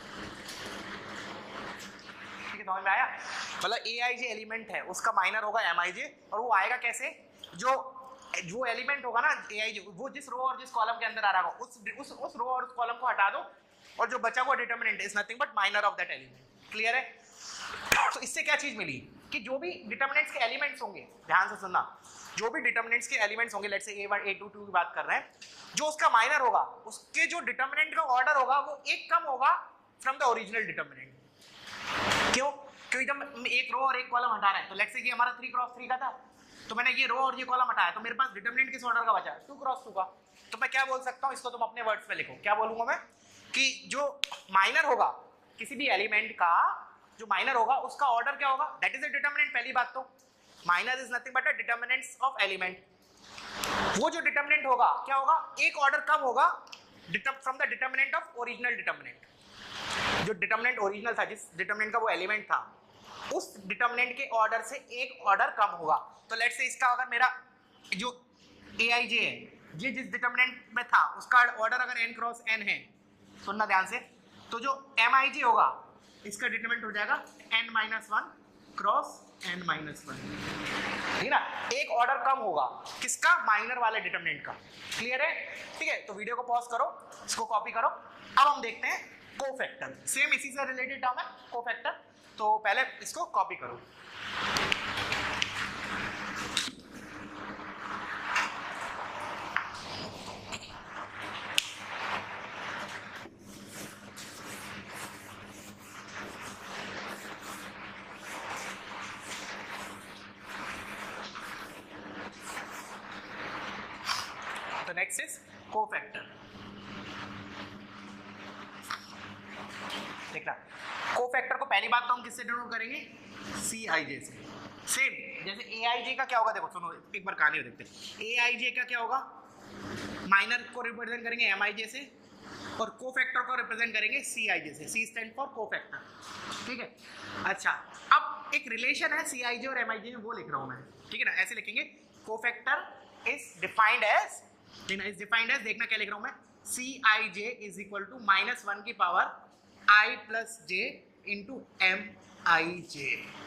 A: ठीक है, समझ में आया? मतलब ए आई जे एलिमेंट है, उसका माइनर होगा M i जे, और वो आएगा कैसे? जो जो एलिमेंट होगा ना ए आई जे, वो जिस रो और जिस कॉलम के अंदर आ रहा होगा, उस उस उस रो और उस कॉलम को हटा दो, और जो बचा हुआ determinant is nothing but minor of that element. Clear है? तो इससे क्या चीज मिली कि जो भी डिटर्मिनेंट्स के एलिमेंट्स होंगे, ध्यान से सुनना, जो भी डिटर्मिनेंट्स के एलिमेंट्स होंगे, let's say a one A two two की बात कर रहे हैं, जो उसका माइनर होगा, उसके जो डिटर्मिनेंट का ऑर्डर होगा वो एक कम होगा फ्रॉम द ओरिजिनल डिटर्मिनेंट। क्यों? क्योंकि जब हम एक रो और एक कॉलम हटा रहे हैं, तो लेट्स से कि हमारा थ्री क्रॉस थ्री का था, तो मैंने ये रो और ये कॉलम हटाया, तो मेरे पास डिटर्मिनेंट किस ऑर्डर का बचा? टू क्रॉस टू का। तो मैं क्या बोल सकता हूँ, इसको तुम अपने वर्ड्स में लिखो, क्या बोलूंगा मैं? कि जो माइनर होगा किसी भी एलिमेंट का, जो माइनर होगा उसका ऑर्डर क्या होगा? That is a determinant. पहली बात तो minor is nothing but a determinants of element. वो जो डिटर्मिनेंट होगा क्या होगा? एक ऑर्डर कम होगा from the determinant of original determinant. जो डिटर्मिनेंट ओरिजिनल था, जिस डिटर्मिनेंट का वो एलिमेंट था, उस डिटर्मिनेंट के ऑर्डर से एक ऑर्डर कम होगा। तो लेट्स से इसका अगर मेरा जो ए आई जे है, ये जिस डिटर्मिनेंट में था उसका ऑर्डर अगर n क्रॉस n है, सुनना ध्यान से, तो जो एम आई जे होगा इसका डिटर्मिनेंट हो जाएगा n minus one cross n minus one. ठीक है ना? एक ऑर्डर कम होगा किसका? माइनर वाले डिटर्मिनेंट का। क्लियर है? ठीक है, तो वीडियो को पॉज करो, इसको कॉपी करो। अब हम देखते हैं कोफैक्टर, सेम इसी से रिलेटेड टर्म है कोफैक्टर। तो पहले इसको कॉपी करो। तो नेक्स्ट इज कोफैक्टर। देखना, कोफैक्टर को पहली बात तो हम किससे डिनोट करेंगे? सी आई जे से। सेम जैसे ए आई जे का क्या होगा, देखो सुनो एक बार कहानी देखते हैं। ए आई जे का क्या होगा? माइनर को रिप्रेजेंट करेंगे एम आई जे से, और कोफैक्टर को रिप्रेजेंट करेंगे सी आई जे से। C stand for cofactor. ठीक है? अच्छा, अब एक रिलेशन है सी आई जे और एम आई जे में, वो लिख रहा हूं मैं। ठीक है ना? ऐसे लिखेंगे, cofactor is defined as, is defined as, देखना क्या लिख रहा हूं मैं, c i j is equal to minus one की power I plus j into m i j.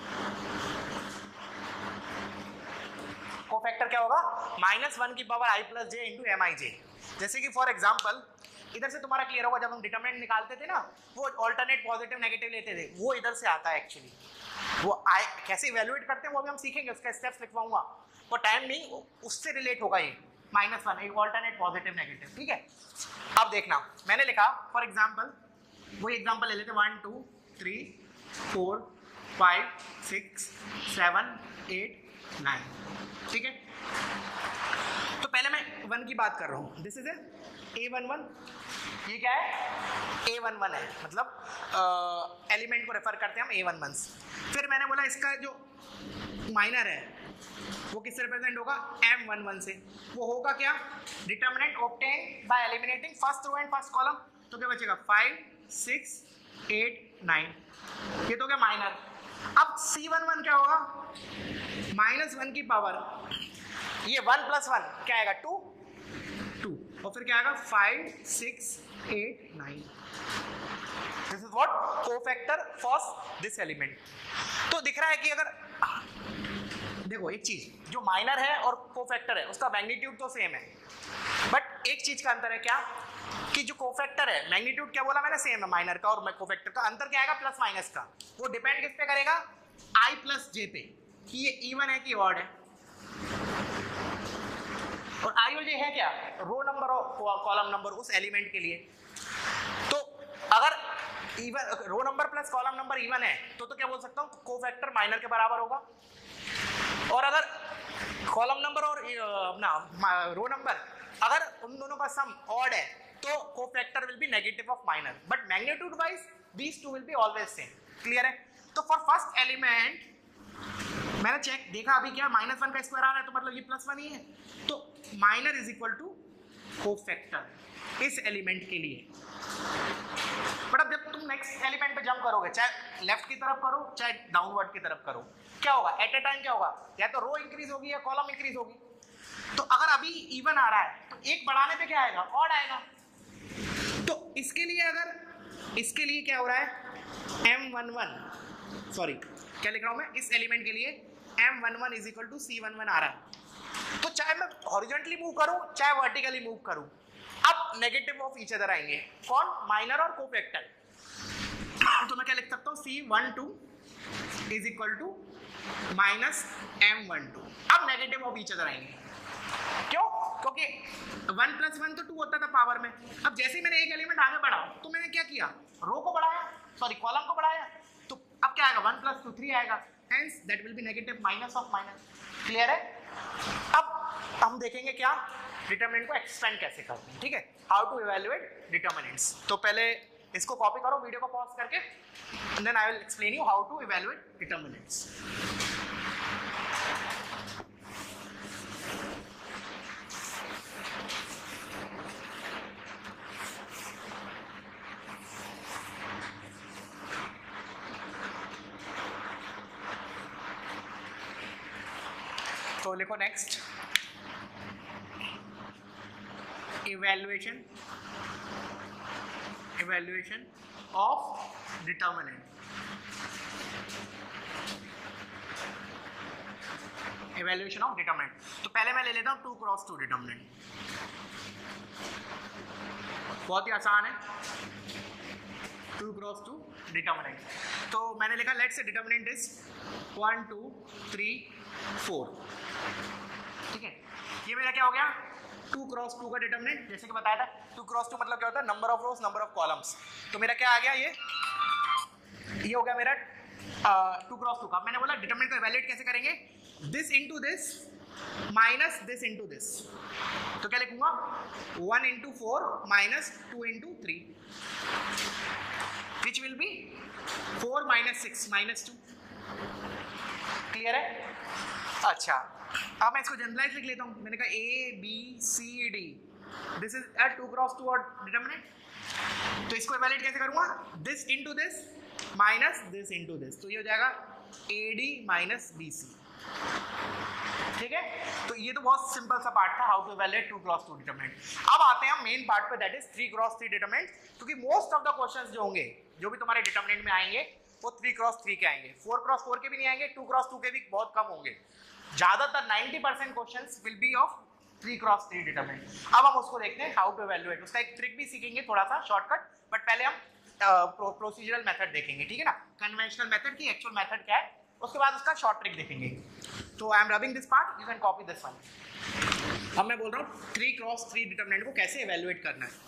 A: Cofactor क्या होगा? माइनस वन की power I plus j into m i j. जैसे कि फॉर एग्जाम्पल इधर से तुम्हारा क्लियर होगा, जब हम डिटर्मिनेंट निकालते थे ना, वो ऑल्टरनेट पॉजिटिव नेगेटिव लेते थे, वो इधर से आता है एक्चुअली। वो आई कैसे इवेल्युएट करते हैं वो भी हम सीखेंगे, उसका स्टेप्स लिखवाऊंगा, वो टाइम नहीं, उससे रिलेट होगा ये माइनस वन, एक ऑल्टरनेट पॉजिटिव नेगेटिव। ठीक है? अब देखना, मैंने लिखा फॉर एग्जाम्पल, वही एग्जाम्पल ले लेते, one two three four five six seven eight nine. ठीक है? तो पहले मैं वन की बात कर रहा हूँ, this is a one one. ये क्या है? ए वन वन है, मतलब एलिमेंट uh, को रेफर करते हैं हम ए वन वन से। फिर मैंने बोला इसका जो माइनर है वो किससे रिप्रेजेंट होगा? एम वन वन से। वो होगा क्या? Determinant obtain by eliminating first row and first column. तो क्या बचेगा? Five six eight nine. ये तो क्या माइनर। अब सी वन वन क्या होगा? माइनस वन की पावर, ये वन प्लस वन क्या आएगा? टू टू, और फिर क्या आएगा? Five six eight nine. This is what cofactor for this element. तो दिख रहा है कि अगर देखो एक चीज, जो माइनर है और कोफैक्टर है उसका मैग्नीट्यूड तो सेम है, बट एक चीज का अंतर है क्या? कि जो कोफैक्टर है, मैग्नीट्यूड क्या बोला मैंने? सेम है माइनर का और कोफैक्टर का। अंतर क्या आएगा? प्लस माइनस का। वो डिपेंड किस पे करेगा? आई प्लस जे पे, कि ये इवन है कि ऑड है। और आई और जे है क्या? रो नंबर और कॉलम नंबर उस एलिमेंट के लिए। तो अगर even row number plus column number even है तो तो क्या बोल सकता हूँ? कोफैक्टर माइनर के बराबर होगा। और अगर कॉलम नंबर और अपना रो नंबर, अगर उन दोनों का सम ऑड है तो cofactor will be negative of minor, but magnitude wise these two will be always same. Clear है? तो फॉर फर्स्ट एलिमेंट मैंने चेक देखा अभी क्या माइनस वन का स्क्वायर आ रहा है, तो मतलब ये प्लस वन ही है. तो minor is equal to cofactor इस एलिमेंट के लिए. बट अब जब तुम नेक्स्ट एलिमेंट पे जंप करोगे, चाहे लेफ्ट की तरफ करो चाहे डाउनवर्ड की तरफ करो, क्या होगा एट ए टाइम? क्या होगा? या तो रो इंक्रीज होगी या कॉलम इंक्रीज होगी. तो अगर अभी इवन आ रहा है तो एक बढ़ाने पे क्या आएगा? ऑड आएगा. तो इसके लिए अगर इसके लिए क्या हो रहा है? एम वन वन सॉरी क्या लिख रहा हूं मैं इस एलिमेंट के लिए? M one one is equal to c one one आ रहा है. तो चाहे मैं हॉरिजॉन्टली मूव करूं चाहे वर्टिकली मूव करूं, अब नेगेटिव ऑफ ईच अदर आएंगे. कौन? माइनर और कोफैक्टर. तो मैं क्या लिख सकता हूं? C one two is equal to minus m one two. अब नेगेटिव ऑफ ईच अदर आएंगे. क्यों? क्योंकि वन प्लस वन तो टू होता था पावर में. अब जैसे ही मैंने एक एलिमेंट आगे बढ़ा तो मैंने क्या किया? रो को बढ़ाया, सॉरी कॉलम को बढ़ाया. तो अब क्या आएगा? वन प्लस टू थ्री आएगा. Hence that will be negative minus of minus. Clear है? अब हम देखेंगे क्या डिटरमिनेंट को एक्सपेंड कैसे करते हैं. ठीक है, हाउ टू इवैल्यूएट डिटरमिनेंट्स. तो पहले इसको कॉपी करो वीडियो को पॉज करके, and then I will explain you how to evaluate determinants. तो लिखो next evaluation evaluation of determinant. Evaluation of determinant. तो पहले मैं ले लेता हूं टू क्रॉस टू डिटरमिनेंट. बहुत ही आसान है. Two cross two determinant. तो मैंने लिखा let's say determinant is one two three four. ठीक है, ये मेरा क्या हो गया? टू क्रॉस टू का डिटरमिनेंट. जैसे कि बताया था टू क्रॉस टू मतलब क्या होता है? Number of rows number of columns. तो मेरा क्या आ गया? ये ये हो गया मेरा टू क्रॉस टू का. मैंने बोला डिटरमिनेंट को इवैल्यूएट कैसे करेंगे? This into this minus this into this. तो क्या लिखूंगा? One into four minus two into three, which will be four minus six minus two. Clear है? अच्छा, अब मैं इसको जनरलाइज लिख लेता हूं. मैंने कहा a b c d, this is a two cross two और डिटरमिनेंट. तो इसको इवैल्यूएट कैसे करूंगा? This into this minus this into this. तो ये हो जाएगा a d minus b c. ठीक है, तो ये तो बहुत सिंपल सा पार्ट था how to evaluate two cross two determinant. अब आते हैं मेन पार्ट पे, that is three cross three determinant. क्योंकि मोस्ट ऑफ द क्वेश्चंस जो होंगे जो भी तुम्हारे डिटरमिनेंट में आएंगे वो थ्री क्रॉस थ्री के आएंगे. फोर क्रॉस फोर के भी नहीं आएंगे, टू क्रॉस टू के भी बहुत कम होंगे. ज्यादातर ninety percent questions will be of three cross three determinant. अब हम उसको देखते हैं हाउ टू इवैल्यूएट. उसका एक ट्रिक भी सीखेंगे, थोड़ा सा शॉर्टकट. बट पहले हम प्रोसीजरल मेथड देखेंगे. ठीक है ना, कन्वेंशनल मेथड की एक्चुअल मेथड क्या है, उसके बाद उसका शॉर्ट ट्रिक देखेंगे. तो I am rubbing this part, you can copy this one. अब मैं बोल रहा हूँ थ्री क्रॉस थ्री डिटरमिनेंट को कैसे इवैल्यूएट करना है.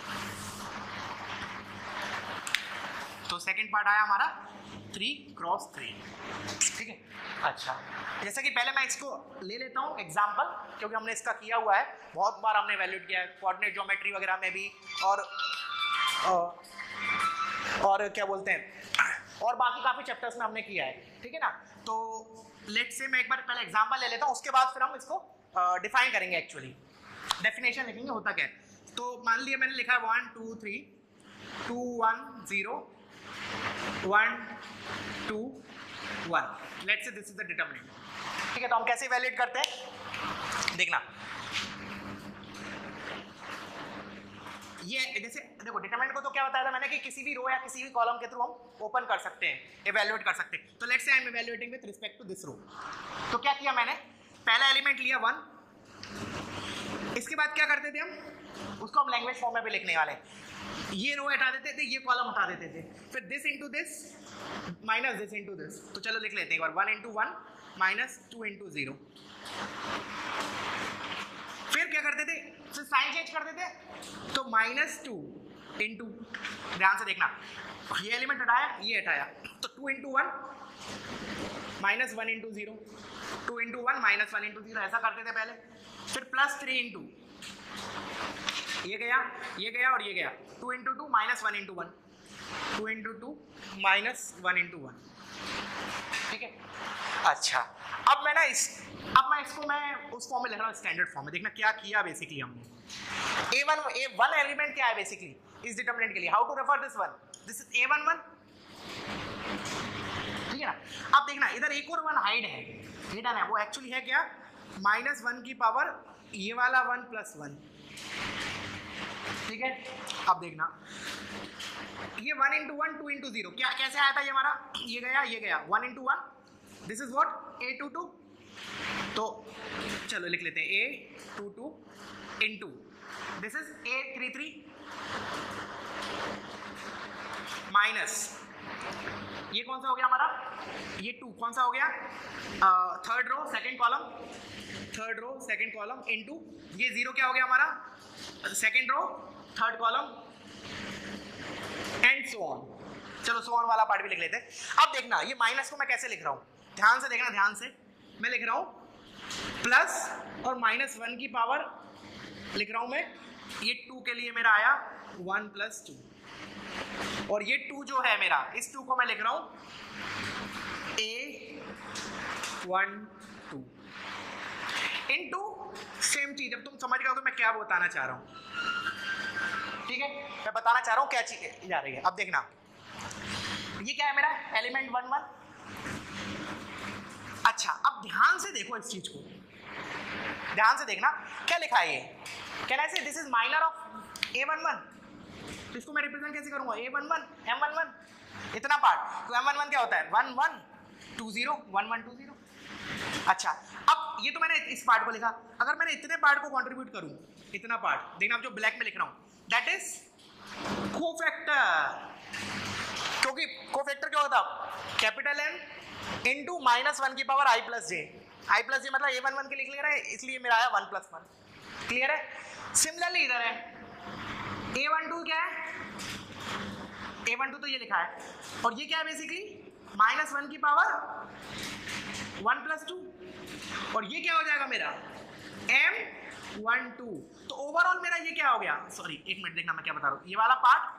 A: तो सेकंड पार्ट आया हमारा थ्री क्रॉस थ्री. ठीक है, अच्छा जैसे कि पहले मैं इसको ले लेता हूँ एग्जाम्पल, क्योंकि हमने इसका किया हुआ है बहुत बार, हमने इवैल्यूएट किया है कोऑर्डिनेट ज्योमेट्री वगैरह में भी, और और, और क्या बोलते हैं, और बाकी काफ़ी चैप्टर्स में हमने किया है. ठीक है ना, तो लेट्स से मैं एक बार पहले एग्जाम्पल ले लेता हूँ, उसके बाद फिर हम इसको डिफाइन करेंगे. एक्चुअली डेफिनेशन लिखेंगे होता क्या है. तो मान लिया मैंने लिखा है one two three two one zero one two one. Let's say this is the determinant. ठीक है, तो हम कैसे इवैल्यूएट करते हैं देखना. ये जैसे देखो डिटरमिनेंट को तो क्या बताया था मैंने कि किसी भी रो या किसी भी कॉलम के थ्रू हम ओपन कर सकते हैं, इवैल्यूएट कर सकते हैं. तो let's say I am evaluating with respect to this row. तो क्या किया मैंने? पहला एलिमेंट लिया वन, इसके बाद क्या करते थे हम? उसको हम लैंग्वेज फॉर्म में भी लिखने वाले. ये रो हटा देते थे, ये कॉलम हटा देते थे, फिर this into this minus this into this. तो चलो लिख लेते हैं एक बार, one into one minus two into zero. फिर क्या करते थे? फिर साइन चेंज कर देते, तो माइनस टू इंटू, ध्यान से देखना, ये एलिमेंट हटाया ये हटाया, तो two into one minus one into zero, two into one minus one into zero, ऐसा करते थे पहले. फिर प्लस थ्री इंटू, ये गया ये गया और ये गया, two into two minus one into one. Two into two minus one into one, ठीक है। अच्छा अब मैं ना इस अब मैं इसको मैं उस फॉर्म में लिख रहा हूँ, स्टैंडर्ड फॉर्म में। देखना क्या किया बेसिकली हमने। A one A one element क्या है बेसिकली इस डिटरमिनेंट के लिए, how to refer this one, this is a one one, ठीक है ना। अब देखना इधर एक और वन हाइड है, हिडन है, वो एक्चुअली है क्या, माइनस वन की पावर ये वाला वन प्लस वन, ठीक है। अब देखना ये one into one two into zero, क्या कैसे आया था ये हमारा, ये गया ये गया, one into one, this is what A two two, तो चलो लिख लेते हैं A two two into this is A three three minus ये कौन सा हो गया हमारा, ये टू कौन सा हो गया, third row second column, third row second column into ये जीरो क्या हो गया हमारा, second row third column and so on. चलो सो ऑन वाला पार्ट भी लिख लेते हैं। अब देखना ये माइनस को मैं कैसे लिख रहा हूँ, ध्यान से देखना, ध्यान से मैं लिख रहा हूँ प्लस और माइनस वन की पावर लिख रहा हूँ मैं, ये टू के लिए मेरा आया वन प्लस टू, और ये टू जो है मेरा, इस टू को मैं लिख रहा हूँ A one two into same चीज। अब तुम समझ गए हो तो मैं क्या बताना चाह रहा हूँ, ठीक है, मैं बताना चाह रहा हूँ क्या चीज जा रही है। अब देखना ये क्या है मेरा एलिमेंट वन वन। अच्छा अब ध्यान से देखो इस चीज को, ध्यान से देखना क्या लिखा है ये, can I say this is minor of A one one, तो इसको मैं रिप्रेजेंट कैसे करूंगा, A one one M one one, इतना पार्ट, तो एम वन वन क्या होता है one one two zero one one two zero. अच्छा अब ये तो मैंने इस पार्ट को लिखा, अगर मैंने इतने पार्ट को कंट्रीब्यूट करूं, इतना पार्ट देखना, अब जो ब्लैक में लिख रहा हूं दैट इज कोफैक्टर, क्योंकि कोफैक्टर क्या होता है capital N into minus one की power I plus J, I plus J मतलब ए वन वन के लिए क्लियर है, इसलिए मेरा आया वन प्लस वन, क्लियर है। सिमिलरली इधर है ए वन टू क्या है, ए वन टू तो ये लिखा है, और ये क्या है बेसिकली माइनस वन की पावर वन प्लस टू, और ये क्या हो जाएगा मेरा एम वन टू। तो ओवरऑल मेरा ये क्या हो गया, सॉरी एक मिनट देखना मैं क्या बता रहा हूँ, ये वाला पार्ट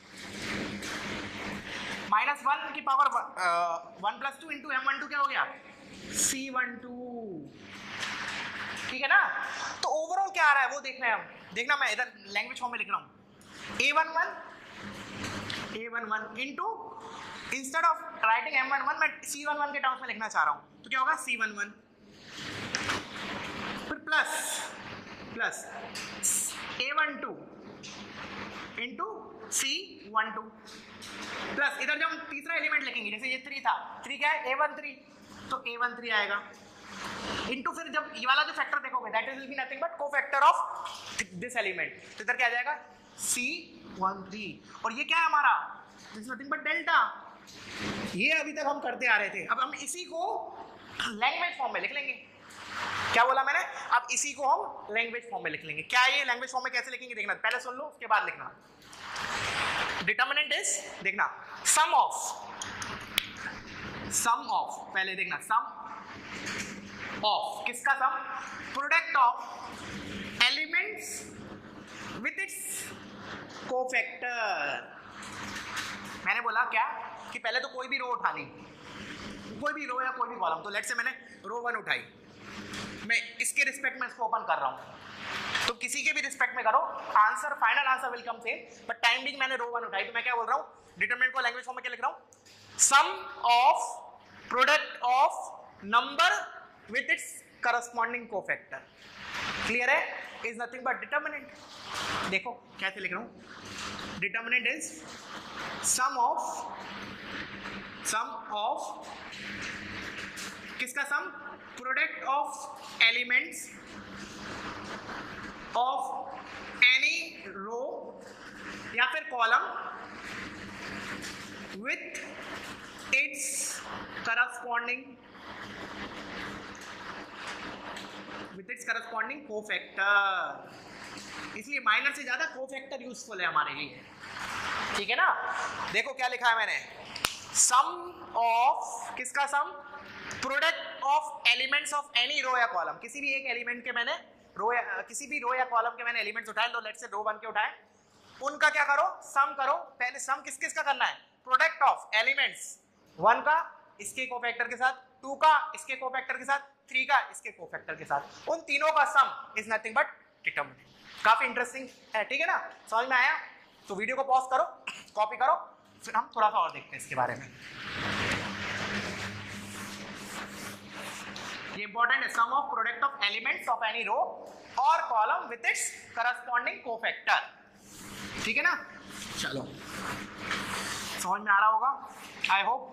A: माइनस वन की power one plus two into M one two क्या हो गया सी वन टू, ठीक है ना। तो ओवरऑल क्या आ रहा है वो देखना है हम, देखना मैं इधर लैंग्वेज फॉर्म में लिख रहा हूँ A one one A one one into instead of writing M one one मैं सी वन वन के टर्म्स में लिखना चाह रहा हूँ, तो क्या होगा सी वन वन, फिर plus plus A one two into C one two, plus इधर जब हम तीसरा एलिमेंट लिखेंगे, जैसे ये थ्री था, थ्री क्या है ए वन थ्री, तो ए वन थ्री आएगा इंटू फिर जब ये वाला जो फैक्टर देखोगे that is will be nothing but cofactor of this element, तो इधर क्या आ जाएगा सी वन थ्री, और ये क्या है हमारा this is nothing but delta, ये अभी तक हम करते आ रहे थे। अब हम इसी को लैंग्वेज फॉर्म में लिख लेंगे, क्या बोला मैंने, अब इसी को हम लैंग्वेज फॉर्म में लिख लेंगे। क्या ये लैंग्वेज फॉर्म में कैसे लिखेंगे देखना, पहले सुन लो उसके बाद लिखना। डिटर्मिनेंट इज देखना सम ऑफ, सम ऑफ पहले देखना सम ऑफ किसका sum, product of elements with its cofactor. मैंने बोला क्या कि पहले तो कोई भी रो उठा ली, कोई भी रो या कोई भी कॉलम, तो लेट से मैंने रो वन उठाई, मैं इसके रिस्पेक्ट में इसको ओपन कर रहा हूँ, तो किसी के भी रिस्पेक्ट में करो, answer final answer will come same, but time being मैंने रो वन उठाई, तो मैं क्या बोल रहा हूँ डिटरमिनेंट को लैंग्वेज फॉर्म में क्या लिख रहा हूँ, sum of product of number with its corresponding cofactor, clear है, इज नथिंग बट डिटरमिनेंट। देखो कैसे लिख रहा हूँ, determinant is sum of, sum of किसका sum, product of elements of any row या फिर column with its corresponding with its corresponding cofactor, इसलिए माइनर से ज्यादा कोफैक्टर यूजफुल है हमारे लिए, ठीक है ना। देखो क्या लिखा है मैंने, सम ऑफ किसका sum, product of elements of any row या कॉलम, किसी भी एक एलिमेंट के मैंने रो या किसी भी रो या कॉलम के मैंने एलिमेंट्स उठाए, लो लेट्स से रो वन के उठाए, उनका क्या करो, सम करो। पहले सम किस किस का करना है, प्रोडक्ट ऑफ एलिमेंट्स, वन का इसके कोफैक्टर के साथ, टू का इसके कोफैक्टर के साथ, थ्री का इसके कोफैक्टर के साथ, उन तीनों का sum is nothing but determinant. काफी इंटरेस्टिंग है, ठीक है ना, समझ में आया? तो वीडियो को पॉज करो, कॉपी करो, फिर हम थोड़ा सा और देखते हैं इसके बारे में। ये इंपॉर्टेंट है, sum of product of elements of any row और column with its corresponding cofactor, ठीक है ना। चलो समझ में आ रहा होगा आई होप।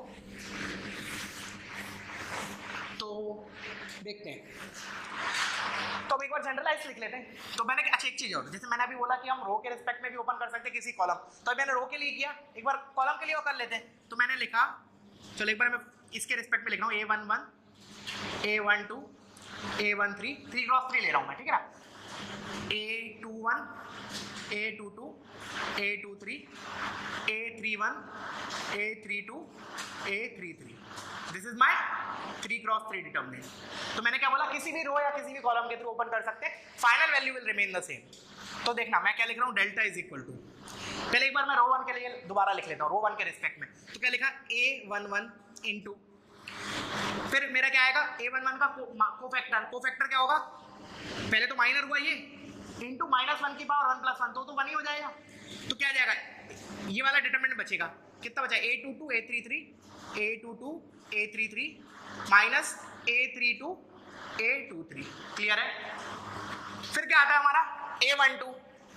A: तो देखते हैं, तो अब एक बार जनरलाइज लिख लेते हैं। तो मैंने अच्छा एक चीज और, जैसे मैंने अभी बोला कि हम रो के रिस्पेक्ट में भी ओपन कर सकते हैं किसी कॉलम, तो मैंने रो के लिए किया, एक बार कॉलम के लिए वो कर लेते हैं। तो मैंने लिखा, चलो एक बार मैं इसके रिस्पेक्ट में लिख रहा हूँ, A one one, A one two, A one three, three cross three ले रहा हूँ मैं, ठीक है ना। A two one, A two two, A two three, A three one, A three two, A three three, this is my three cross three determinant. तो मैंने क्या बोला, किसी भी रो या किसी भी कॉलम के थ्रू ओपन कर सकते हैं, final value will remain the same. तो देखना मैं क्या लिख रहा हूँ, डेल्टा इज इक्वल टू, पहले एक बार मैं रो वन के लिए दोबारा लिख लेता हूँ, रो वन के रिस्पेक्ट में। तो क्या लिखा, ए वन वन इंटू, फिर मेरा क्या आएगा, ए वन वन का कोफैक्टर, कोफैक्टर क्या होगा, पहले तो माइनर हुआ ये, इंटू माइनस वन की पावर वन प्लस वन, तो तो वन ही हो जाएगा। तो क्या जाएगा, ये वाला डिटरमिनेंट बचेगा, कितना बचा, A two two, A three three, A two two, A three three, minus A three two, A two three, clear है। फिर क्या आता है हमारा, A one two,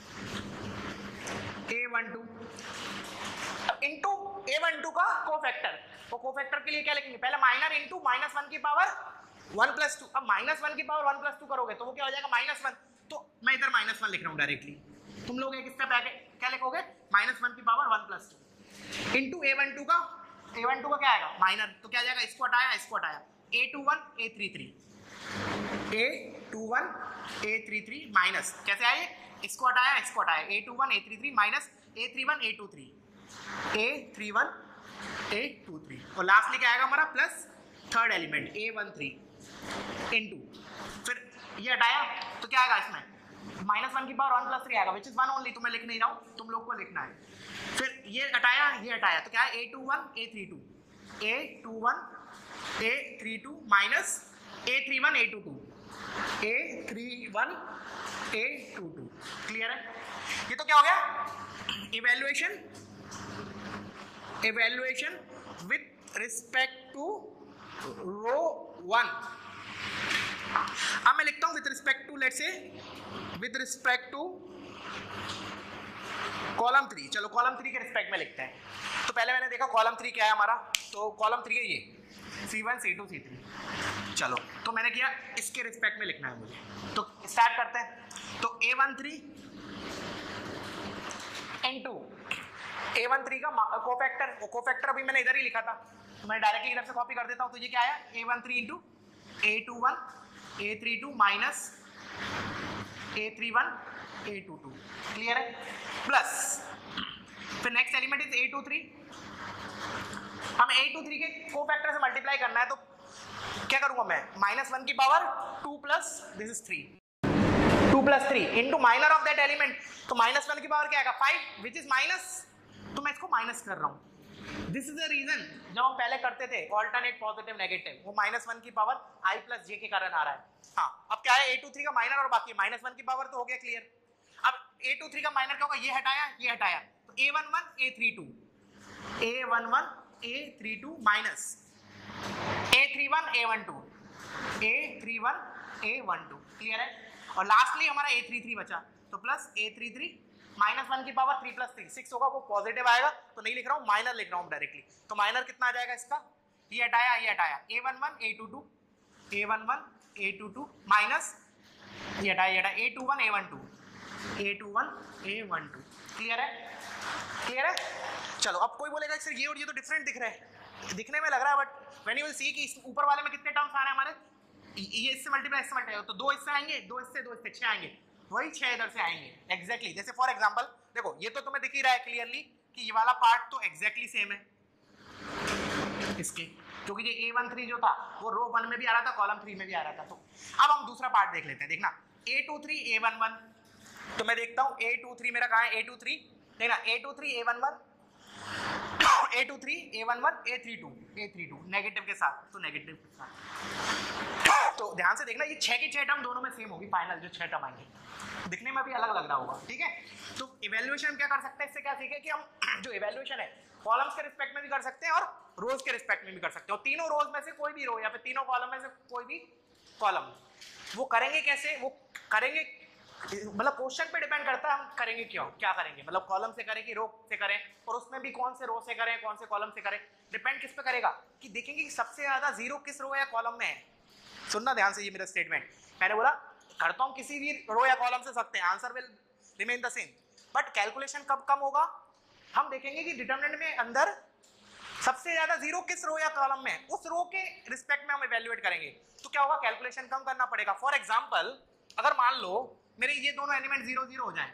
A: A one two into A one two का कोफैक्टर। तो cofactor के लिए क्या लिखेंगे, पहले माइनर इंटू माइनस वन की पावर वन प्लस टू। अब माइनस वन की पावर वन प्लस टू करोगे तो वो क्या हो जाएगा, माइनस वन। तो मैं इधर माइनस वन लिख रहा हूँ डायरेक्टली, तुम लोग एक स्टेप आगे क्या लिखोगे, माइनस वन की power one plus two into A one two का, ए वन टू का क्या आएगा, माइनर, तो क्या जाएगा, इसको हटाया इसको हटाया, A two one, A three three, A two one, A three three, minus कैसे आए, इसको हटाया इसको हटाया, A two one, A three three, minus A three one, A two three, A three one, A two three, और lastly क्या आएगा हमारा, प्लस थर्ड एलिमेंट ए वन थ्री इंटू, फिर ये हटाया तो क्या आएगा इसमें, माइनस वन की पावर वन प्लस थ्री आएगा, विच इज वन ओनली, तो मैं लिख नहीं रहा हूँ, तुम लोग को लिखना है। फिर ये हटाया ये हटाया तो क्या है, A two one, A three two, A two one, A three two, minus A three one, A two two, A three one, A two two, clear है। ये तो क्या हो गया, evaluation, evaluation with respect to row one. अब मैं लिखता हूं with respect to, let's say with respect to column three. चलो कॉलम थ्री के रिस्पेक्ट में लिखते हैं। तो पहले मैंने देखा कॉलम थ्री क्या है हमारा, तो कॉलम थ्री है ये C one, C two, C three. चलो तो मैंने किया इसके रिस्पेक्ट में लिखना है मुझे, तो स्टार्ट करते हैं। तो A one three into A one three का कोफैक्टर, वो कोफैक्टर अभी मैंने इधर ही लिखा था, तो मैं डायरेक्टली इधर से कॉपी कर देता हूँ। तो ये क्या आया, A one three into A two one, A three two, minus A three one, A two two, clear है, प्लस फिर next element is A two three. हम ए टू थ्री के कोफैक्टर से मल्टीप्लाई करना है, तो क्या करूंगा मैं, माइनस वन की power two plus this is three, two plus three into minor of that element. तो माइनस वन की पावर क्या आएगा, फाइव, विच इज माइनस, तो मैं इसको माइनस कर रहा हूँ। दिस इज द रीजन जब हम पहले करते थे ऑल्टरनेट पॉजिटिव नेगेटिव, वो माइनस वन की पावर आई प्लस जे के कारण आ रहा है। हाँ अब क्या है, ए टू थ्री का माइनर और बाकी माइनस वन की पावर तो हो गया क्लियर। अब ए टू थ्री का माइनर क्या होगा, ये हटाया ये हटाया, तो A one one, A three two, A one one, A three two, minus A three one, A one two, A three one, A one two, clear है। और लास्टली हमारा ए थ्री थ्री बचा, तो plus A three three, minus one की power three plus three, six होगा, वो positive आएगा, तो नहीं लिख रहा हूँ, माइनर लिख रहा हूँ डायरेक्टली। तो माइनर कितना आ जाएगा इसका, ये हटाया ये हटाया, A one one, A two two, A one one, A two two, minus ये हटाया ये हटाया, A two one, A one two, A two one, A one two, clear है, क्लियर है। चलो अब कोई बोलेगा सर ये और ये तो डिफरेंट दिख रहा है, दिखने में लग रहा है, but when you will see कि इस ऊपर वाले में कितने टर्म्स आ रहे हैं हमारे, ये इससे मल्टीप्लाई इससे मल्टीप्लाई, तो दो इससे आएंगे, दो इससे, दो इससे, छह आएंगे, वही छह इधर से आएंगे एग्जैक्टली exactly। जैसे फॉर एग्जांपल देखो, ये तो तुम्हें दिख ही रहा है क्लियरली कि ये वाला पार्ट तो एग्जैक्टली सेम है इसके, क्योंकि ये ए वन थ्री जो था वो रो वन में भी आ रहा था, कॉलम थ्री में भी आ रहा था। तो अब हम दूसरा पार्ट देख लेते हैं। देखना A two three, A one one, तो मैं देखता हूँ ए टू थ्री मेरा कहाँ है, ए टू थ्री देखना A two three A one one A two three A one one A three two A three two negative के साथ, तो नेगेटिव के साथ। तो ध्यान से देखना ये छह की छह टर्म दोनों में सेम होगी, फाइनल जो छह टर्म आएंगे दिखने में भी अलग लग रहा होगा, ठीक है। तो इवैल्यूएशन क्या कर सकते हैं, इससे क्या सीखे कि हम जो इवैल्यूएशन है कॉलम्स के रिस्पेक्ट में भी कर सकते हैं और रोज के रिस्पेक्ट में भी कर सकते हैं। और तीनों रोज में से कोई भी रो या फिर तीनों कॉलम में से कोई भी कॉलम, वो करेंगे कैसे, वो करेंगे मतलब क्वेश्चन पे डिपेंड करता है हम करेंगे क्यों, क्या करेंगे, मतलब कॉलम से करें कि रो से करें, और उसमें भी कौन से रो से करें कौन से कॉलम से करें, डिपेंड किस पे करेगा कि देखेंगे कि सबसे ज्यादा जीरो किस रो या कॉलम में है। सुनना ध्यान से ये मेरा स्टेटमेंट, मैंने बोला करता हूं किसी भी रो या कॉलम से सकते हैं, answer will remain the same, but calculation कब कम होगा, हम देखेंगे कि डिटरमिनेंट में अंदर सबसे ज्यादा जीरो किस रो या कॉलम में, उस रो के रिस्पेक्ट में हम इवैल्यूएट करेंगे, तो क्या होगा कैलकुलेशन कम करना पड़ेगा। फॉर एग्जांपल अगर मान लो मेरे ये दोनों एलिमेंट जीरो जीरो हो जाएं,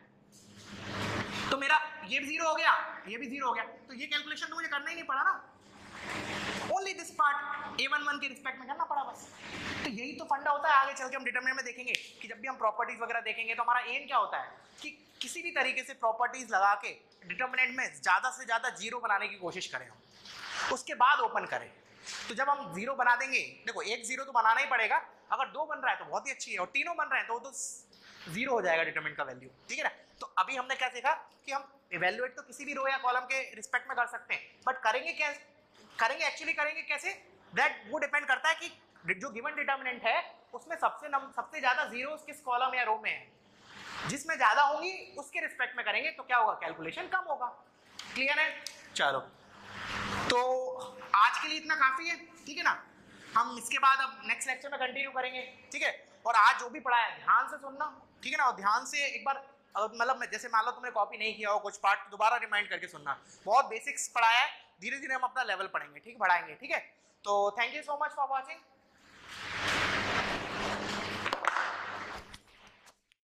A: तो मेरा ये भी जीरो हो गया ये भी जीरो हो गया, तो ये कैलकुलेशन तो मुझे करना ही नहीं पड़ा ना, only this part A one one के रिस्पेक्ट में करना पड़ा बस। तो यही तो फंडा होता है, आगे चल के हम डिटरमिनेंट में देखेंगे कि जब भी हम प्रॉपर्टीज वगैरह देखेंगे तो हमारा एम क्या होता है कि किसी भी तरीके से प्रॉपर्टीज लगा के डिटरमिनेंट में ज्यादा से ज्यादा जीरो बनाने की कोशिश करें हम, उसके बाद ओपन करें। तो जब हम जीरो बना देंगे, देखो एक जीरो तो बनाना ही पड़ेगा, अगर दो बन रहा है तो बहुत ही अच्छी है, और तीनों बन रहे हैं तो तो जीरो हो जाएगा डिटरमिनेंट का वैल्यू, ठीक है ना। तो अभी हमने क्या सीखा कि हम इवैल्यूएट तो किसी भी रो या कॉलम के रिस्पेक्ट में कर सकते हैं, बट करेंगे क्या, करेंगे एक्चुअली करेंगे कैसे, दैट वो डिपेंड करता है कि जो गिवन डिटरमिनेंट है उसमें सबसे नम, सबसे ज्यादा जीरोस किस कॉलम या रो में है, जिसमें ज्यादा होंगी उसके रिस्पेक्ट में करेंगे, तो क्या होगा कैलकुलेशन कम होगा। क्लियर है, चलो तो आज के लिए इतना काफी है, ठीक है ना। हम इसके बाद अब नेक्स्ट लेक्चर में कंटिन्यू करेंगे, ठीक है। और आज जो भी पढ़ा है ध्यान से सुनना, ठीक है ना, और ध्यान से एक बार मतलब जैसे मान लो तुमने कॉपी नहीं किया हो कुछ पार्ट, दोबारा रिमाइंड करके सुनना, बहुत बेसिक्स पढ़ाया है, धीरे धीरे हम अपना लेवल पढ़ेंगे, ठीक बढ़ाएंगे, ठीक है। तो thank you so much for watching.